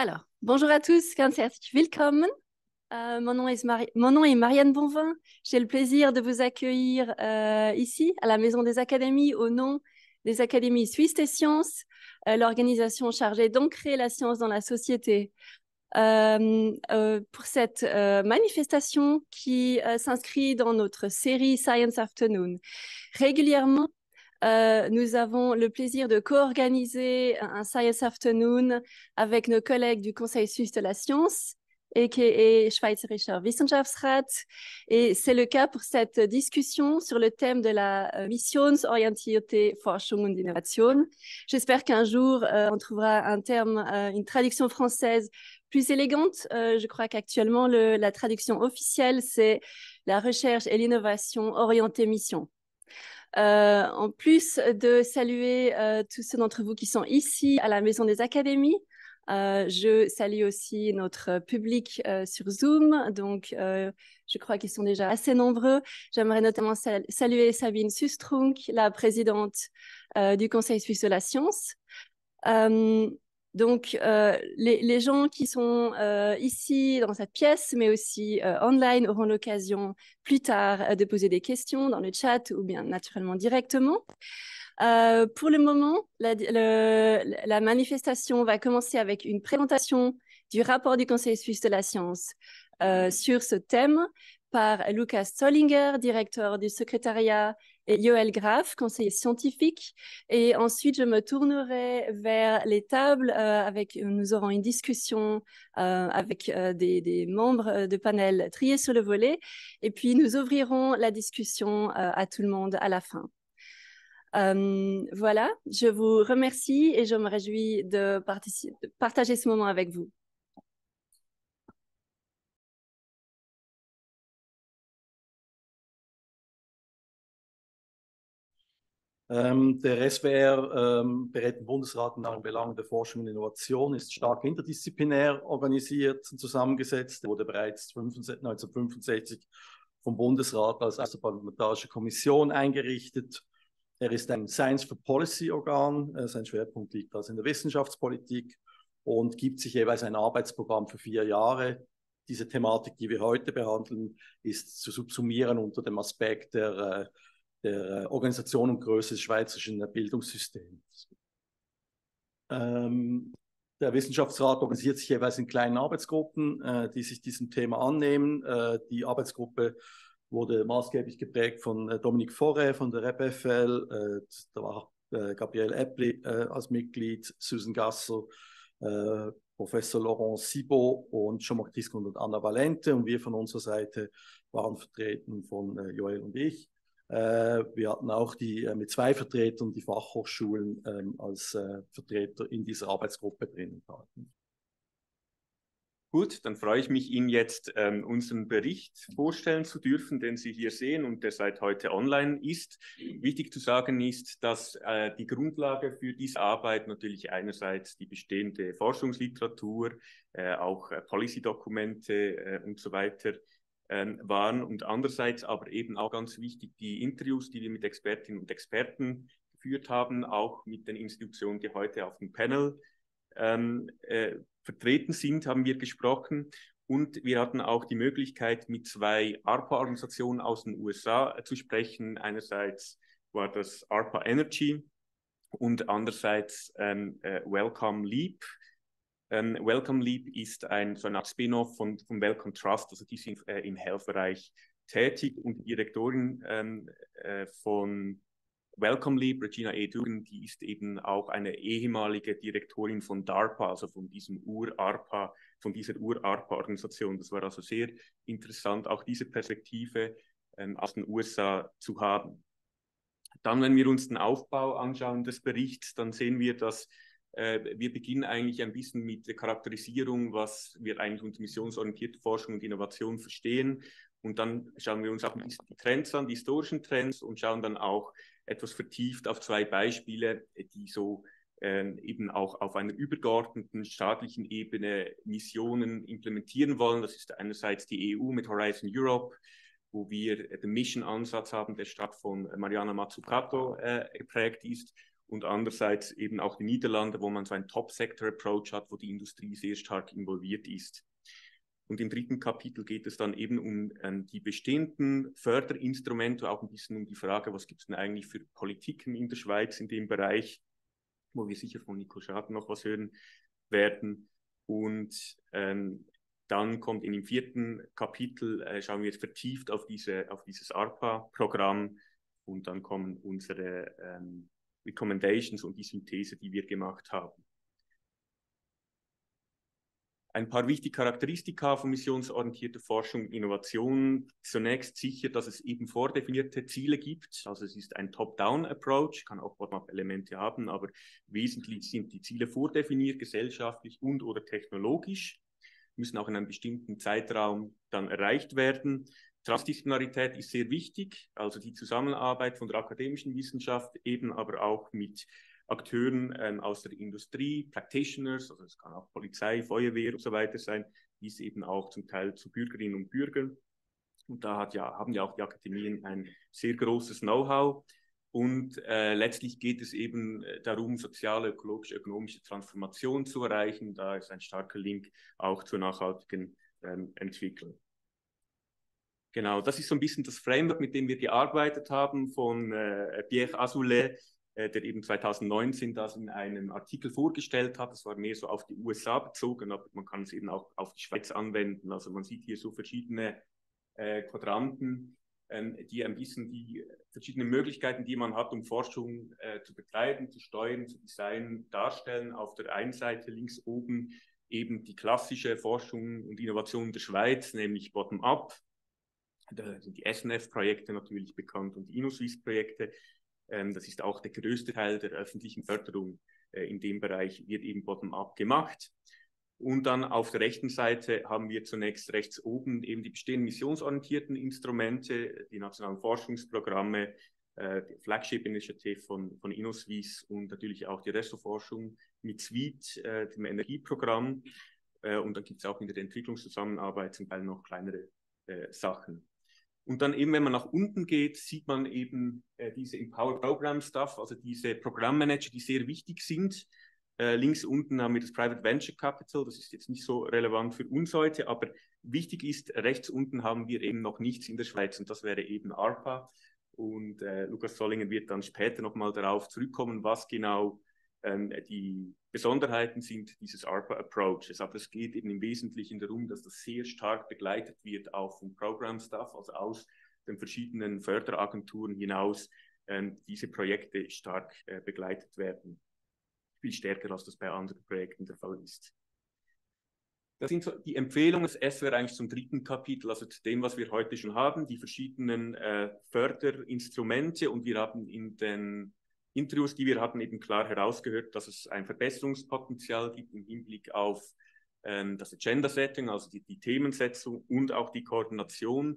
Alors, bonjour à tous, ganz herzlich willkommen. Mon nom est Marianne Bonvin. J'ai le plaisir de vous accueillir ici, à la Maison des Académies, au nom des Académies suisses des sciences, l'organisation chargée d'ancrer la science dans la société. Pour cette manifestation qui s'inscrit dans notre série Science Afternoon. Régulièrement, nous avons le plaisir de co-organiser un Science Afternoon avec nos collègues du Conseil suisse de la science, a.k.a. Schweizerischer Wissenschaftsrat. Et c'est le cas pour cette discussion sur le thème de la missionsorientierte Forschung und Innovation. J'espère qu'un jour, on trouvera un terme, une traduction française plus élégante. Je crois qu'actuellement, la traduction officielle, c'est la recherche et l'innovation orientée mission. En plus de saluer tous ceux d'entre vous qui sont ici à la Maison des Académies, je salue aussi notre public sur Zoom. Donc, je crois qu'ils sont déjà assez nombreux. J'aimerais notamment saluer Sabine Sustrunk, la présidente du Conseil suisse de la science. Donc, les gens qui sont ici dans cette pièce, mais aussi online, auront l'occasion plus tard de poser des questions dans le chat ou bien naturellement directement. Pour le moment, la manifestation va commencer avec une présentation du rapport du Conseil suisse de la science sur ce thème par Lukas Zollinger, directeur du secrétariat, et Joël Graf, conseiller scientifique. Et ensuite, je me tournerai vers les tables nous aurons une discussion avec des membres de panel triés sur le volet. Et puis, nous ouvrirons la discussion à tout le monde à la fin. Voilà, je vous remercie et je me réjouis de partager ce moment avec vous. Der SWR berät den Bundesrat in allen Belangen der Forschung und Innovation, ist stark interdisziplinär organisiert und zusammengesetzt. Er wurde bereits 1965 vom Bundesrat als außerparlamentarische Kommission eingerichtet. Er ist ein Science for Policy Organ. Sein Schwerpunkt liegt also in der Wissenschaftspolitik und gibt sich jeweils ein Arbeitsprogramm für 4 Jahre. Diese Thematik, die wir heute behandeln, ist zu subsumieren unter dem Aspekt der Organisation und Größe des schweizerischen Bildungssystems. Der Wissenschaftsrat organisiert sich jeweils in kleinen Arbeitsgruppen, die sich diesem Thema annehmen. Die Arbeitsgruppe wurde maßgeblich geprägt von Dominique Faure von der REPFL, da war Gabriel Eppli als Mitglied, Susan Gasser, Professor Laurent Cibot und Jean-Marc Tiscon und Anna Valente. Und wir von unserer Seite waren vertreten von Joel und ich. Wir hatten auch mit 2 Vertretern die Fachhochschulen als Vertreter in dieser Arbeitsgruppe drinnen. Gut, dann freue ich mich, Ihnen jetzt unseren Bericht vorstellen zu dürfen, den Sie hier sehen und der seit heute online ist. Wichtig zu sagen ist, dass die Grundlage für diese Arbeit natürlich einerseits die bestehende Forschungsliteratur, auch Policy-Dokumente und so weiter waren und andererseits aber eben auch ganz wichtig die Interviews, die wir mit Expertinnen und Experten geführt haben, auch mit den Institutionen, die heute auf dem Panel vertreten sind, haben wir gesprochen. Und wir hatten auch die Möglichkeit, mit 2 ARPA-Organisationen aus den USA zu sprechen. Einerseits war das ARPA Energy und andererseits Wellcome Leap. Wellcome Leap ist so eine Art Spin-off von Wellcome Trust, also die sind im Health-Bereich tätig und die Direktorin von Wellcome Leap, Regina E. Dugan, die ist eben auch eine ehemalige Direktorin von DARPA, also von dieser Ur-ARPA-Organisation. Das war also sehr interessant, auch diese Perspektive aus den USA zu haben. Dann, wenn wir uns den Aufbau anschauen des Berichts, dann sehen wir, dass wir beginnen eigentlich ein bisschen mit der Charakterisierung, was wir eigentlich unter missionsorientierte Forschung und Innovation verstehen. Und dann schauen wir uns auch ein bisschen die Trends an, die historischen Trends und schauen dann auch etwas vertieft auf 2 Beispiele, die so eben auch auf einer übergeordneten staatlichen Ebene Missionen implementieren wollen. Das ist einerseits die EU mit Horizon Europe, wo wir den Mission-Ansatz haben, der stark von Mariana Mazzucato geprägt ist. und andererseits eben auch die Niederlande, wo man so einen Top-Sector-Approach hat, wo die Industrie sehr stark involviert ist. Und im dritten Kapitel geht es dann eben um die bestehenden Förderinstrumente, auch ein bisschen um die Frage, was gibt es denn eigentlich für Politiken in der Schweiz in dem Bereich, wo wir sicher von Nico Schaden noch was hören werden. Und dann kommt in dem vierten Kapitel, schauen wir vertieft auf dieses ARPA-Programm und dann kommen unsere Recommendations und die Synthese, die wir gemacht haben. Ein paar wichtige Charakteristika von missionsorientierter Forschung und Innovation. Zunächst sicher, dass es eben vordefinierte Ziele gibt. Also es ist ein Top-Down-Approach, kann auch Bottom-up-Elemente haben, aber wesentlich sind die Ziele vordefiniert, gesellschaftlich und oder technologisch, müssen auch in einem bestimmten Zeitraum dann erreicht werden. Transdisziplinarität ist sehr wichtig, also die Zusammenarbeit von der akademischen Wissenschaft, eben aber auch mit Akteuren aus der Industrie, Practitioners, also es kann auch Polizei, Feuerwehr und so weiter sein, dies eben auch zum Teil zu Bürgerinnen und Bürgern. Und da haben ja auch die Akademien ein sehr großes Know-how. Und letztlich geht es eben darum, soziale, ökologische, ökonomische Transformation zu erreichen. Da ist ein starker Link auch zur nachhaltigen Entwicklung. Genau, das ist so ein bisschen das Framework, mit dem wir gearbeitet haben von Pierre Azoulay, der eben 2019 das in einem Artikel vorgestellt hat. Das war mehr so auf die USA bezogen, aber man kann es eben auch auf die Schweiz anwenden. Also man sieht hier so verschiedene Quadranten, die ein bisschen die verschiedenen Möglichkeiten, die man hat, um Forschung zu betreiben, zu steuern, zu designen, darstellen. Auf der einen Seite links oben eben die klassische Forschung und Innovation der Schweiz, nämlich Bottom-up. Da sind die SNF-Projekte natürlich bekannt und die InnoSuisse-Projekte. Das ist auch der größte Teil der öffentlichen Förderung in dem Bereich, wird eben bottom-up gemacht. Und dann auf der rechten Seite haben wir zunächst rechts oben eben die bestehenden missionsorientierten Instrumente, die nationalen Forschungsprogramme, die Flagship Initiative von InnoSuisse und natürlich auch die Ressoforschung mit SWEET, dem Energieprogramm. Und dann gibt es auch in der Entwicklungszusammenarbeit zum Teil noch kleinere Sachen. Und dann eben, wenn man nach unten geht, sieht man eben diese Empower Program Stuff, also diese Programmmanager, die sehr wichtig sind. Links unten haben wir das Private Venture Capital, das ist jetzt nicht so relevant für uns heute, aber wichtig ist, rechts unten haben wir eben noch nichts in der Schweiz und das wäre eben ARPA. Und Lukas Sollinger wird dann später nochmal darauf zurückkommen, was genau die Besonderheiten sind dieses ARPA-Approaches. Aber es geht eben im Wesentlichen darum, dass das sehr stark begleitet wird, auch vom Program-Staff, also aus den verschiedenen Förderagenturen hinaus, diese Projekte stark begleitet werden. Viel stärker, als das bei anderen Projekten der Fall ist. Das sind so die Empfehlungen. Es wäre eigentlich zum dritten Kapitel, also zu dem, was wir heute schon haben, die verschiedenen Förderinstrumente. Und wir haben in den Interviews, die wir hatten, eben klar herausgehört, dass es ein Verbesserungspotenzial gibt im Hinblick auf das Agenda-Setting, also die Themensetzung und auch die Koordination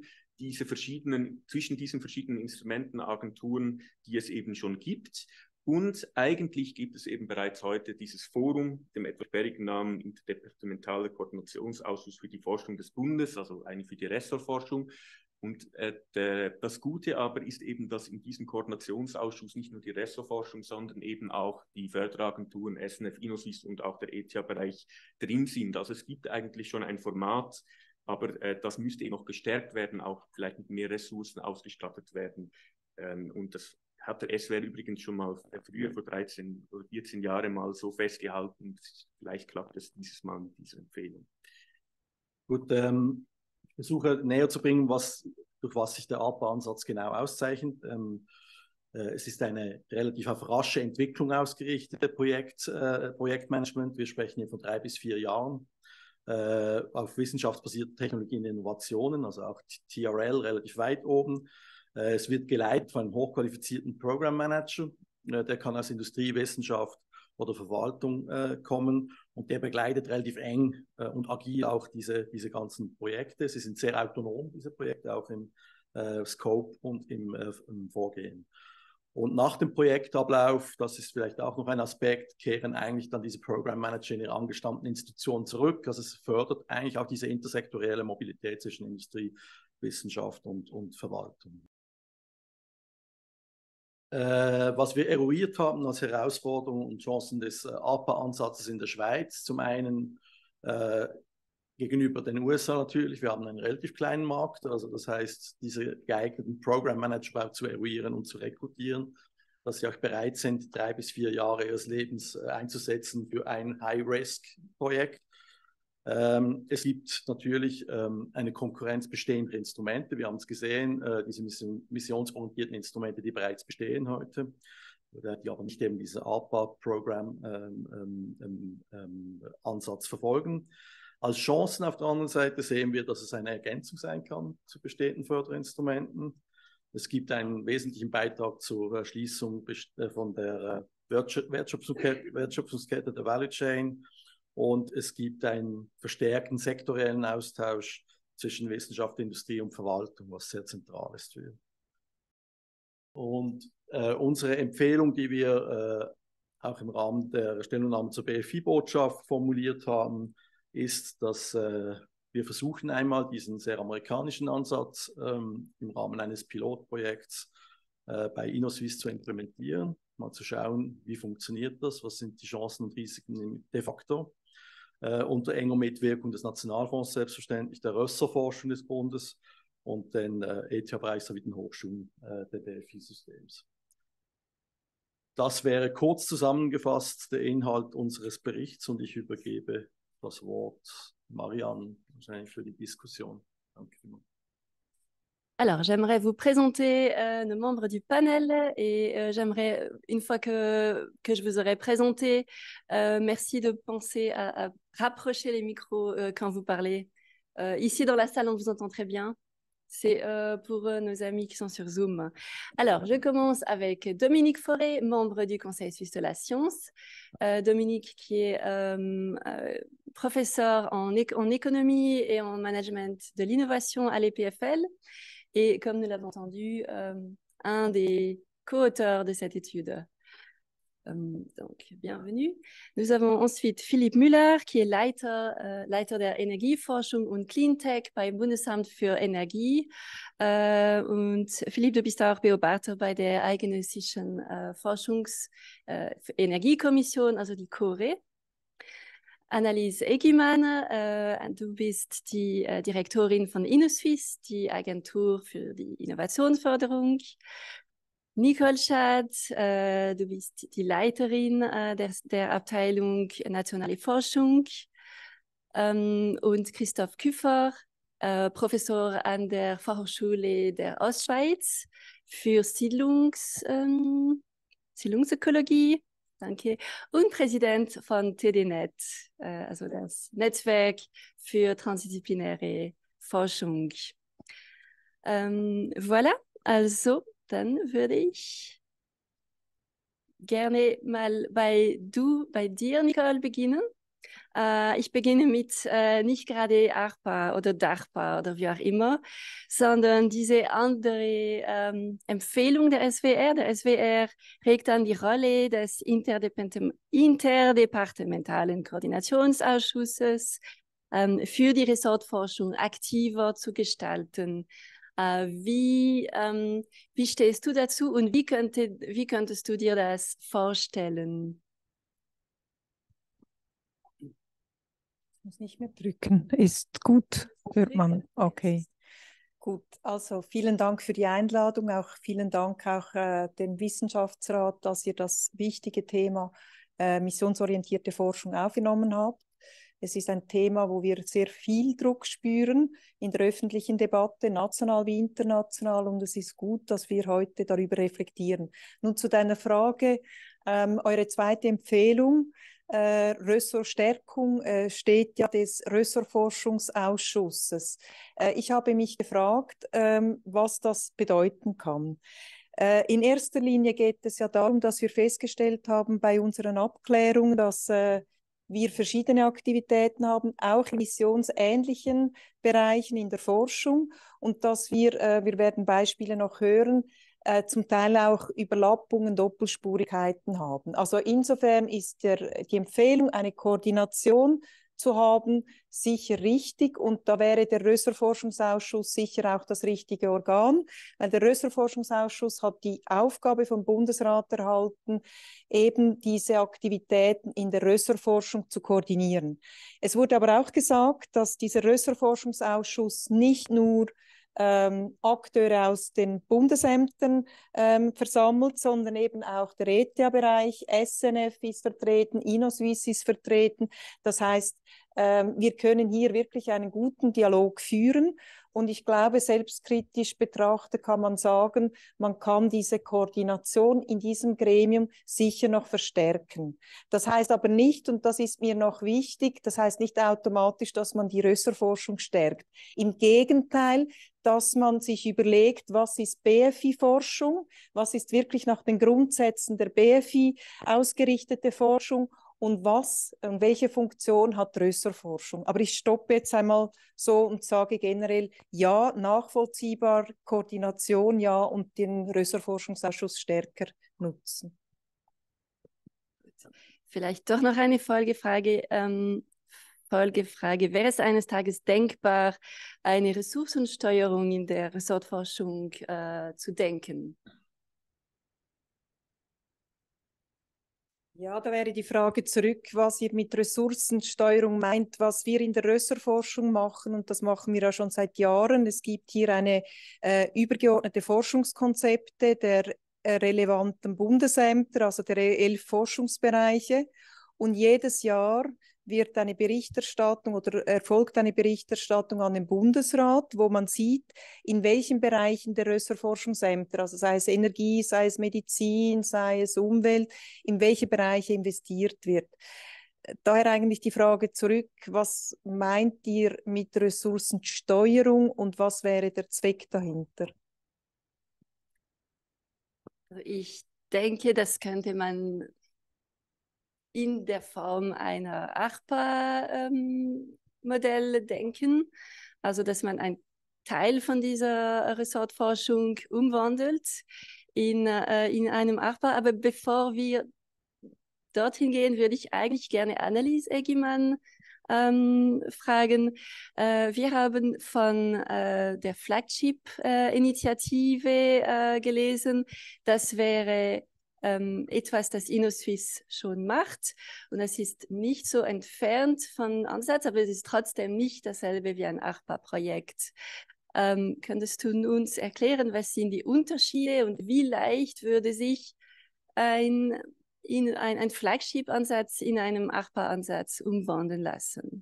zwischen diesen verschiedenen Instrumenten, Agenturen, die es eben schon gibt. Und eigentlich gibt es eben bereits heute dieses Forum, dem etwas sperrigen Namen Interdepartementaler Koordinationsausschuss für die Forschung des Bundes, also eigentlich für die Ressortforschung. Und das Gute aber ist eben, dass in diesem Koordinationsausschuss nicht nur die Ressortforschung, sondern eben auch die Förderagenturen, SNF, InnoSuisse und auch der ETH-Bereich drin sind. Also es gibt eigentlich schon ein Format, aber das müsste eben noch gestärkt werden, auch vielleicht mit mehr Ressourcen ausgestattet werden. Und das hat der SWR übrigens schon mal früher, vor 13 oder 14 Jahren mal so festgehalten. Vielleicht klappt es dieses Mal mit dieser Empfehlung. Gut, ich versuche näher zu bringen, durch was sich der ARPA-Ansatz genau auszeichnet. Es ist eine relativ auf rasche Entwicklung ausgerichtete Projektmanagement. Wir sprechen hier von 3 bis 4 Jahren. Auf wissenschaftsbasierte Technologien und Innovationen, also auch TRL relativ weit oben. Es wird geleitet von einem hochqualifizierten Program Manager, der kann aus Industrie, Wissenschaft oder Verwaltung kommen und der begleitet relativ eng und agil auch diese ganzen Projekte. Sie sind sehr autonom, diese Projekte, auch im Scope und im Vorgehen. Und nach dem Projektablauf, das ist vielleicht auch noch ein Aspekt, kehren eigentlich dann diese Program Manager in ihre angestammten Institutionen zurück. Also es fördert eigentlich auch diese intersektorielle Mobilität zwischen Industrie, Wissenschaft und Verwaltung. Was wir eruiert haben als Herausforderungen und Chancen des APA-Ansatzes in der Schweiz, zum einen gegenüber den USA natürlich, wir haben einen relativ kleinen Markt, also das heißt, diese geeigneten Program Manager zu eruieren und zu rekrutieren, dass sie auch bereit sind, 3 bis 4 Jahre ihres Lebens einzusetzen für ein High-Risk-Projekt. Es gibt natürlich eine Konkurrenz bestehender Instrumente. Wir haben es gesehen, diese missionsorientierten Instrumente, die bereits bestehen heute, die aber nicht eben diesen APA-Programm-Ansatz verfolgen. Als Chancen auf der anderen Seite sehen wir, dass es eine Ergänzung sein kann zu bestehenden Förderinstrumenten. Es gibt einen wesentlichen Beitrag zur Erschließung von der Wertschöpfungskette der Value Chain. Und es gibt einen verstärkten sektoriellen Austausch zwischen Wissenschaft, Industrie und Verwaltung, was sehr zentral ist für. Und unsere Empfehlung, die wir auch im Rahmen der Stellungnahme zur BFI-Botschaft formuliert haben, ist, dass wir versuchen einmal diesen sehr amerikanischen Ansatz im Rahmen eines Pilotprojekts bei InnoSwiss zu implementieren, mal zu schauen, wie funktioniert das, was sind die Chancen und Risiken de facto. Unter enger Mitwirkung des Nationalfonds selbstverständlich, der Rösser-Forschung des Bundes und den ETH-Bereich sowie den Hochschulen des BFI-Systems. Das wäre kurz zusammengefasst der Inhalt unseres Berichts und ich übergebe das Wort Marianne, wahrscheinlich für die Diskussion. Danke vielmals. Alors, j'aimerais vous présenter nos membres du panel et j'aimerais, une fois que je vous aurai présenté, merci de penser à rapprocher les micros quand vous parlez. Ici, dans la salle, on vous entend très bien. C'est pour nos amis qui sont sur Zoom. Alors, je commence avec Dominique Fauré, membre du Conseil suisse de la science. Dominique qui est professeur en économie et en management de l'innovation à l'EPFL. Et comme nous l'avons entendu, un des co-auteurs de cette étude. Donc, bienvenue. Nous avons ensuite Philipp Müller, qui est Leiter der Energieforschung und Cleantech beim Bundesamt für Energie. Und Philipp, du bist auch Beobachter bei der Eidgenössischen Energiekommission, also die CORE. Annelies Eggimann, du bist die Direktorin von InnoSwiss, die Agentur für die Innovationsförderung. Nicole Schad, du bist die Leiterin der Abteilung Nationale Forschung. Und Christoph Küffer, Professor an der Fachhochschule der Ostschweiz für Siedlungsökologie. Danke. Und Präsident von TDNet, also das Netzwerk für transdisziplinäre Forschung. Voilà, also dann würde ich gerne mal bei dir, Nicole, beginnen. Ich beginne mit nicht gerade ARPA oder DARPA oder wie auch immer, sondern diese andere Empfehlung der SWR. Der SWR regt an die Rolle des interdepartementalen Koordinationsausschusses für die Ressortforschung aktiver zu gestalten. Wie stehst du dazu und wie könntest du dir das vorstellen? Muss nicht mehr drücken. Ist gut, hört man. Okay, gut. Also vielen Dank für die Einladung. Auch vielen Dank auch dem Wissenschaftsrat, dass ihr das wichtige Thema missionsorientierte Forschung aufgenommen habt. Es ist ein Thema, wo wir sehr viel Druck spüren in der öffentlichen Debatte, national wie international. Und es ist gut, dass wir heute darüber reflektieren. Nun zu deiner Frage, eure zweite Empfehlung. Ressortstärkung steht ja des Ressortforschungsausschusses. Ich habe mich gefragt, was das bedeuten kann. In erster Linie geht es ja darum, dass wir festgestellt haben bei unseren Abklärungen, dass wir verschiedene Aktivitäten haben, auch in missionsähnlichen Bereichen in der Forschung und dass wir werden Beispiele noch hören, zum Teil auch Überlappungen, Doppelspurigkeiten haben. Also insofern ist die Empfehlung eine Koordination zu haben, sicher richtig. Und da wäre der Rösler-Forschungsausschuss sicher auch das richtige Organ, weil der Rösler-Forschungsausschuss hat die Aufgabe vom Bundesrat erhalten, eben diese Aktivitäten in der Rösler-Forschung zu koordinieren. Es wurde aber auch gesagt, dass dieser Rösler-Forschungsausschuss nicht nur Akteure aus den Bundesämtern versammelt, sondern eben auch der ETH-Bereich, SNF ist vertreten, InnoSwiss ist vertreten. Das heißt, wir können hier wirklich einen guten Dialog führen. Und ich glaube, selbstkritisch betrachtet kann man sagen, man kann diese Koordination in diesem Gremium sicher noch verstärken. Das heißt aber nicht, und das ist mir noch wichtig, das heißt nicht automatisch, dass man die Rösler-Forschung stärkt. Im Gegenteil, dass man sich überlegt, was ist BFI-Forschung, was ist wirklich nach den Grundsätzen der BFI ausgerichtete Forschung und welche Funktion hat Rösler-Forschung. Aber ich stoppe jetzt einmal so und sage generell, ja, nachvollziehbar, Koordination, ja, und den Rösler-Forschungsausschuss stärker nutzen. Vielleicht doch noch eine Folgefrage. Wäre es eines Tages denkbar, eine Ressourcensteuerung in der Ressortforschung zu denken? Ja, da wäre die Frage zurück, was ihr mit Ressourcensteuerung meint, was wir in der Rösler-Forschung machen, und das machen wir ja schon seit Jahren. Es gibt hier eine übergeordnete Forschungskonzepte der relevanten Bundesämter, also der 11 Forschungsbereiche, und jedes Jahr wird eine Berichterstattung oder erfolgt eine Berichterstattung an den Bundesrat, wo man sieht, in welchen Bereichen der Rösler-Forschungsämter, also sei es Energie, sei es Medizin, sei es Umwelt, in welche Bereiche investiert wird. Daher eigentlich die Frage zurück, was meint ihr mit Ressourcensteuerung und was wäre der Zweck dahinter? Ich denke, das könnte man in der Form einer ARPA-Modell denken, also dass man einen Teil von dieser Ressortforschung umwandelt in einem ARPA. Aber bevor wir dorthin gehen, würde ich eigentlich gerne Annelies Eggimann fragen. Wir haben von der Flagship-Initiative gelesen. Das wäre etwas, das InnoSwiss schon macht. Und es ist nicht so entfernt von Ansatz, aber es ist trotzdem nicht dasselbe wie ein ARPA-Projekt. Könntest du uns erklären, was sind die Unterschiede und wie leicht würde sich ein Flagship-Ansatz in einem ARPA-Ansatz umwandeln lassen?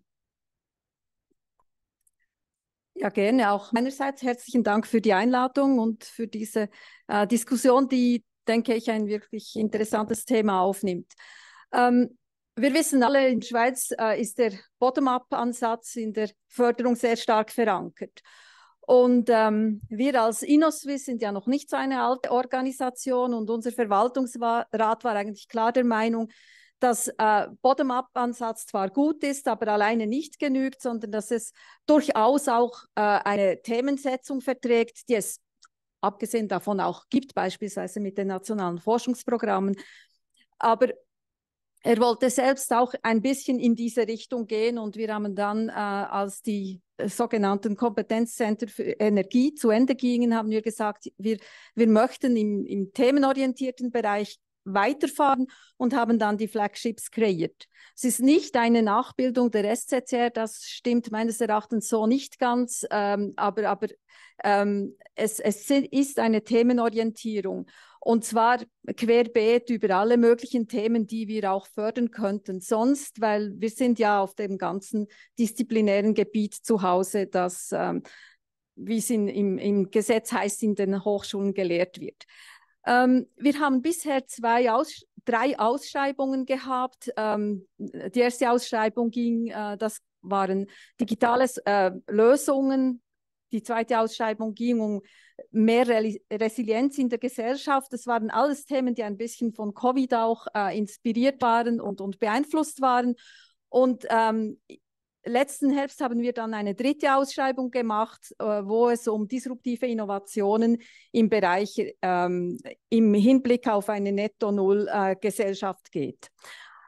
Ja, gerne. Auch meinerseits herzlichen Dank für die Einladung und für diese Diskussion, die, denke ich, ein wirklich interessantes Thema aufnimmt. Wir wissen alle, in der Schweiz ist der Bottom-up-Ansatz in der Förderung sehr stark verankert. Und wir als InnoSwiss sind ja noch nicht so eine alte Organisation, und unser Verwaltungsrat war eigentlich klar der Meinung, dass Bottom-up-Ansatz zwar gut ist, aber alleine nicht genügt, sondern dass es durchaus auch eine Themensetzung verträgt, die es abgesehen davon auch gibt, beispielsweise mit den nationalen Forschungsprogrammen. Aber er wollte selbst auch ein bisschen in diese Richtung gehen, und wir haben dann, als die sogenannten Kompetenzzentren für Energie zu Ende gingen, haben wir gesagt, wir möchten im themenorientierten Bereich weiterfahren und haben dann die Flagships kreiert. Es ist nicht eine Nachbildung der SZR, das stimmt meines Erachtens so nicht ganz, aber es ist eine Themenorientierung. Und zwar querbeet über alle möglichen Themen, die wir auch fördern könnten sonst, weil wir sind ja auf dem ganzen disziplinären Gebiet zu Hause, das, wie es im Gesetz heißt, in den Hochschulen gelehrt wird. Wir haben bisher drei Ausschreibungen gehabt. Die erste Ausschreibung das waren digitale Lösungen. Die zweite Ausschreibung ging um mehr Resilienz in der Gesellschaft. Das waren alles Themen, die ein bisschen von Covid auch inspiriert waren und beeinflusst waren. Und letzten Herbst haben wir dann eine dritte Ausschreibung gemacht, wo es um disruptive Innovationen im Bereich, im Hinblick auf eine Netto-Null-Gesellschaft geht.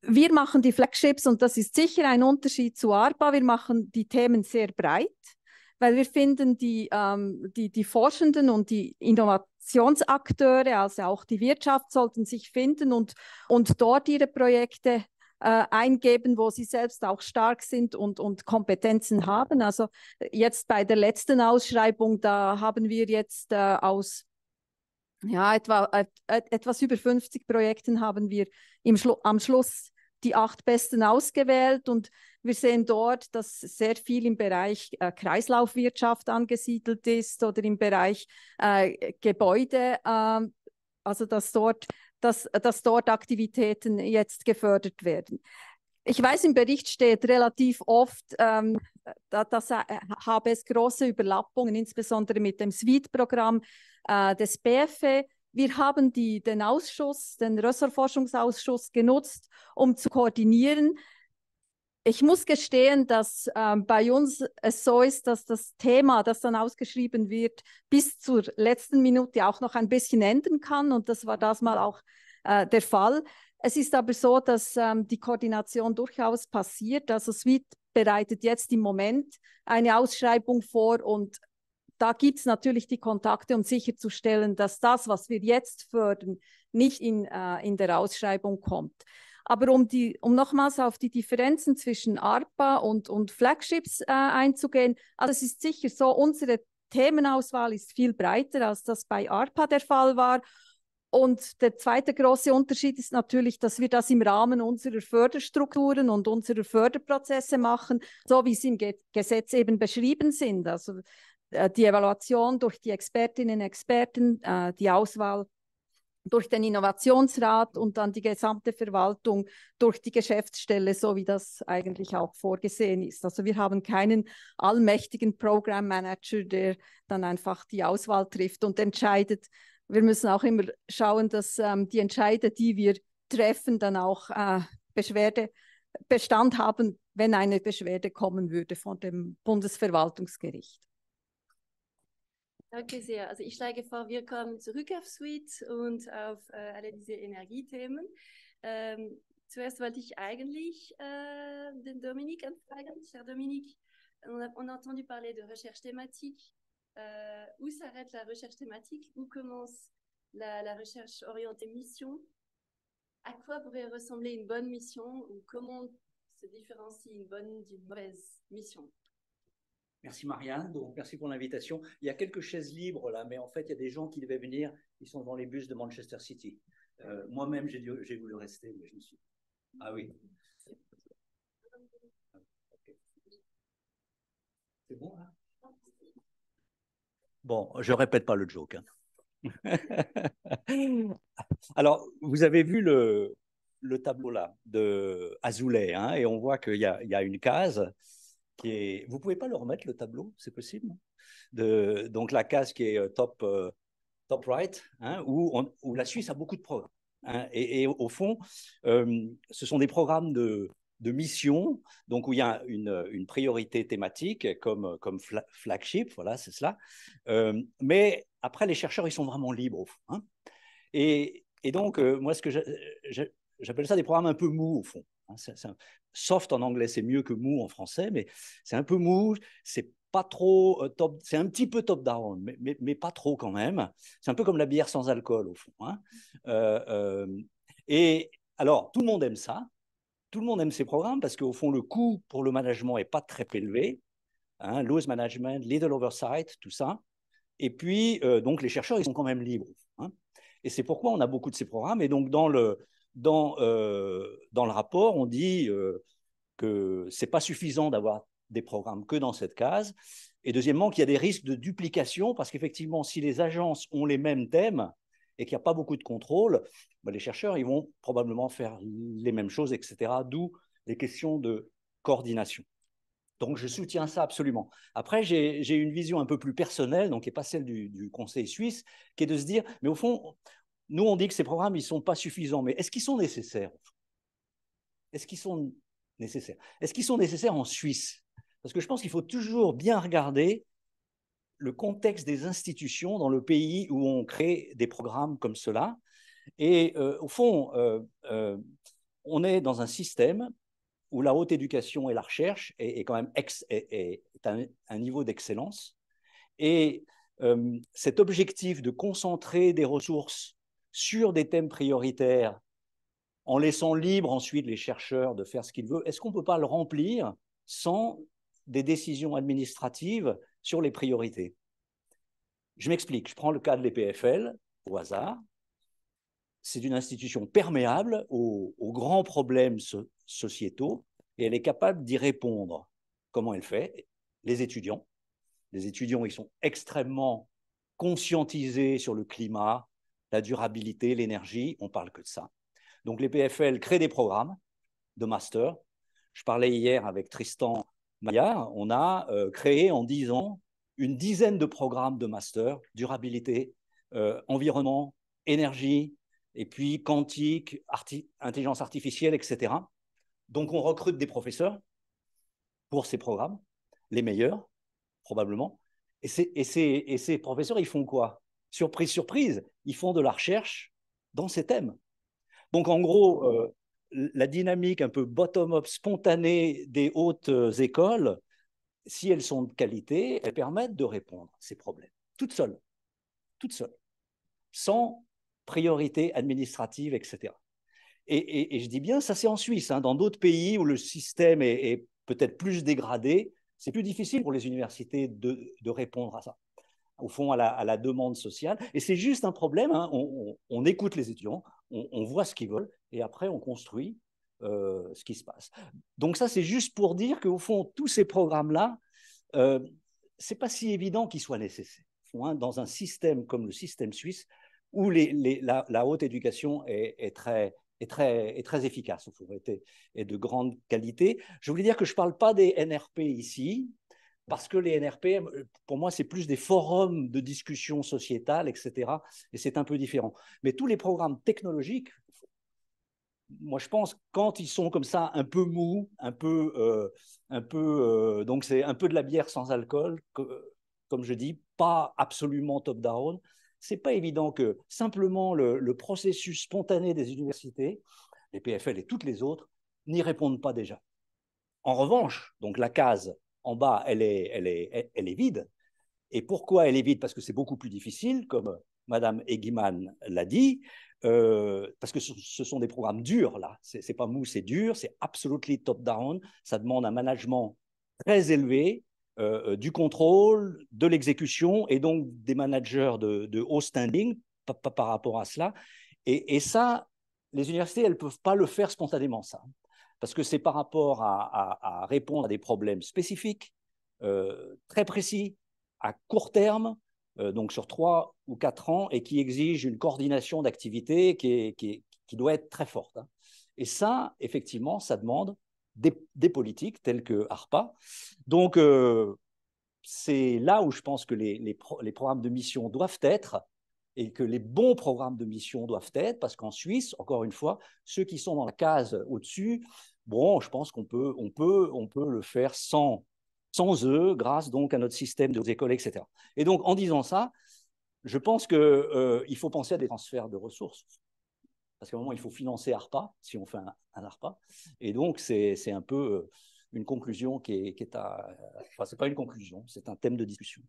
wir machen die Flagships und das ist sicher ein Unterschied zu ARPA. Wir machen die Themen sehr breit, weil wir finden, die Forschenden und die Innovationsakteure, also auch die Wirtschaft, sollten sich finden und dort ihre Projekte eingeben, wo sie selbst auch stark sind und Kompetenzen haben. Also jetzt bei der letzten Ausschreibung, da haben wir jetzt aus etwas über 50 Projekten haben wir am Schluss die 8 besten ausgewählt und wir sehen dort, dass sehr viel im Bereich Kreislaufwirtschaft angesiedelt ist oder im Bereich Gebäude, also dass dort Aktivitäten jetzt gefördert werden. Ich weiß, im Bericht steht relativ oft, dass habe es große Überlappungen, insbesondere mit dem SWEET-Programm des BFE. Wir haben den Ressortforschungsausschuss genutzt, um zu koordinieren. Ich muss gestehen, dass bei uns es so ist, dass das Thema, das dann ausgeschrieben wird, bis zur letzten Minute auch noch ein bisschen ändern kann. Und das war das mal auch der Fall. Es ist aber so, dass die Koordination durchaus passiert. Also SWEET bereitet jetzt im Moment eine Ausschreibung vor und da gibt es natürlich die Kontakte, um sicherzustellen, dass das, was wir jetzt fördern, nicht in der Ausschreibung kommt. Aber um nochmals auf die Differenzen zwischen ARPA und Flagships einzugehen, also es ist sicher so, unsere Themenauswahl ist viel breiter, als das bei ARPA der Fall war. Und der zweite große Unterschied ist natürlich, dass wir das im Rahmen unserer Förderstrukturen und unserer Förderprozesse machen, so wie sie im Gesetz eben beschrieben sind. Also die Evaluation durch die Expertinnen und Experten, die Auswahl durch den Innovationsrat und dann die gesamte Verwaltung durch die Geschäftsstelle, so wie das eigentlich auch vorgesehen ist. Also wir haben keinen allmächtigen Program Manager, der dann einfach die Auswahl trifft und entscheidet. Wir müssen auch immer schauen, dass die Entscheide, die wir treffen, dann auch Bestand haben, wenn eine Beschwerde kommen würde von dem Bundesverwaltungsgericht. Danke sehr. Also ich schlage vor, wir kommen zurück auf SWEET und auf alle diese Energiethemen. Zuerst wollte ich eigentlich den Dominique anfragen. Cher Dominique, on a entendu parler de recherche thématique. Où s'arrête la recherche thématique? Où commence la recherche orientée mission? À quoi pourrait ressembler une bonne mission ou comment se différencie une bonne d'une mauvaise mission? Merci Marianne, donc merci pour l'invitation. Il y a quelques chaises libres là, mais en fait il y a des gens qui devaient venir, ils sont devant les bus de Manchester City. Moi-même j'ai voulu rester, mais je me suis... Ah oui. Okay. C'est bon là? Bon, je répète pas le joke. Hein. Alors, vous avez vu le tableau là de Azoulay, hein, et on voit qu'il y a une case qui est... Vous ne pouvez pas le remettre, le tableau, c'est possible? Donc, la case qui est top right, hein, où la Suisse a beaucoup de programmes. Hein, et au fond, ce sont des programmes de mission, donc où il y a une priorité thématique comme flagship, voilà, c'est cela. Mais après, les chercheurs, ils sont vraiment libres, au fond. Hein. Et donc, moi, ce que j'appelle ça des programmes un peu mous, au fond. Hein. Soft en anglais, c'est mieux que mou en français, mais c'est un peu mou, c'est pas trop top, c'est un petit peu top-down, mais pas trop quand même. C'est un peu comme la bière sans alcool, au fond. Hein. Et alors, tout le monde aime ça. Tout le monde aime ces programmes parce qu'au fond, le coût pour le management n'est pas très élevé. Hein, loose management, little oversight, tout ça. Et puis, donc, les chercheurs, ils sont quand même libres. Hein. Et c'est pourquoi on a beaucoup de ces programmes. Et donc, dans le rapport, on dit que ce n'est pas suffisant d'avoir des programmes que dans cette case. Et deuxièmement, qu'il y a des risques de duplication parce qu'effectivement, si les agences ont les mêmes thèmes et qu'il n'y a pas beaucoup de contrôle, les chercheurs, ils vont probablement faire les mêmes choses, etc. D'où les questions de coordination. Donc, je soutiens ça absolument. Après, j'ai une vision un peu plus personnelle, donc qui n'est pas celle du Conseil suisse, qui est de se dire, mais au fond, nous, on dit que ces programmes, ils ne sont pas suffisants, mais est-ce qu'ils sont nécessaires? Est-ce qu'ils sont nécessaires? Est-ce qu'ils sont nécessaires en Suisse? Parce que je pense qu'il faut toujours bien regarder le contexte des institutions dans le pays où on crée des programmes comme cela. Et au fond, on est dans un système où la haute éducation et la recherche est quand même un niveau d'excellence. Et cet objectif de concentrer des ressources sur des thèmes prioritaires en laissant libre ensuite les chercheurs de faire ce qu'ils veulent, est-ce qu'on ne peut pas le remplir sans des décisions administratives sur les priorités? Je m'explique, je prends le cas de l'EPFL au hasard. C'est une institution perméable aux grands problèmes sociétaux et elle est capable d'y répondre. Comment elle fait? Les étudiants, ils sont extrêmement conscientisés sur le climat, la durabilité, l'énergie, on ne parle que de ça. Donc l'EPFL crée des programmes de master. Je parlais hier avec Tristan Maillard, on a créé en 10 ans une dizaine de programmes de master, durabilité, environnement, énergie, et puis quantique, intelligence artificielle, etc. Donc on recrute des professeurs pour ces programmes, les meilleurs, probablement. Et ces professeurs, ils font quoi? Surprise, surprise, ils font de la recherche dans ces thèmes. Donc en gros, la dynamique un peu bottom-up, spontanée des hautes écoles, si elles sont de qualité, elles permettent de répondre à ces problèmes, toutes seules, sans priorité administrative, etc. Et je dis bien, ça c'est en Suisse. Hein. Dans d'autres pays où le système est peut-être plus dégradé, c'est plus difficile pour les universités de répondre à ça, au fond, à la demande sociale. Et c'est juste un problème. Hein. On écoute les étudiants, on voit ce qu'ils veulent, et après on construit ce qui se passe. Donc ça, c'est juste pour dire qu'au fond, tous ces programmes-là, c'est pas si évident qu'ils soient nécessaires. Au fond, hein, dans un système comme le système suisse, où la haute éducation est très efficace, au fond, et de grande qualité. Je voulais dire que je ne parle pas des NRP ici, parce que les NRP, pour moi, c'est plus des forums de discussion sociétale, etc. Et c'est un peu différent. Mais tous les programmes technologiques, moi, je pense, quand ils sont comme ça, un peu mous, donc c'est un peu de la bière sans alcool, comme je dis, pas absolument top-down, c'est pas évident que simplement le processus spontané des universités, les PFL et toutes les autres, n'y répondent pas déjà. En revanche, donc la case en bas, elle est vide. Et pourquoi elle est vide? Parce que c'est beaucoup plus difficile, comme Madame Eggimann l'a dit, parce que ce sont des programmes durs, là. C'est pas mou, c'est dur, c'est absolutely top-down. Ça demande un management très élevé, du contrôle, de l'exécution, et donc des managers de haut standing par rapport à cela. Et ça, les universités, elles ne peuvent pas le faire spontanément, ça. Parce que c'est par rapport à répondre à des problèmes spécifiques, très précis, à court terme, donc sur 3 ou 4 ans, et qui exige une coordination d'activités qui doit être très forte. Hein. Et ça, effectivement, ça demande des politiques telles que ARPA. Donc, c'est là où je pense que les programmes de mission doivent être, et que les bons programmes de mission doivent être, parce qu'en Suisse, encore une fois, ceux qui sont dans la case au-dessus, bon, je pense qu'on peut le faire sans eux, grâce donc à notre système de écoles, etc. Et donc, en disant ça, je pense qu'il faut penser à des transferts de ressources. Parce qu'à un moment, il faut financer ARPA, si on fait un ARPA. Et donc, c'est un peu une conclusion qui est à... Enfin, ce n'est pas une conclusion, c'est un thème de discussion.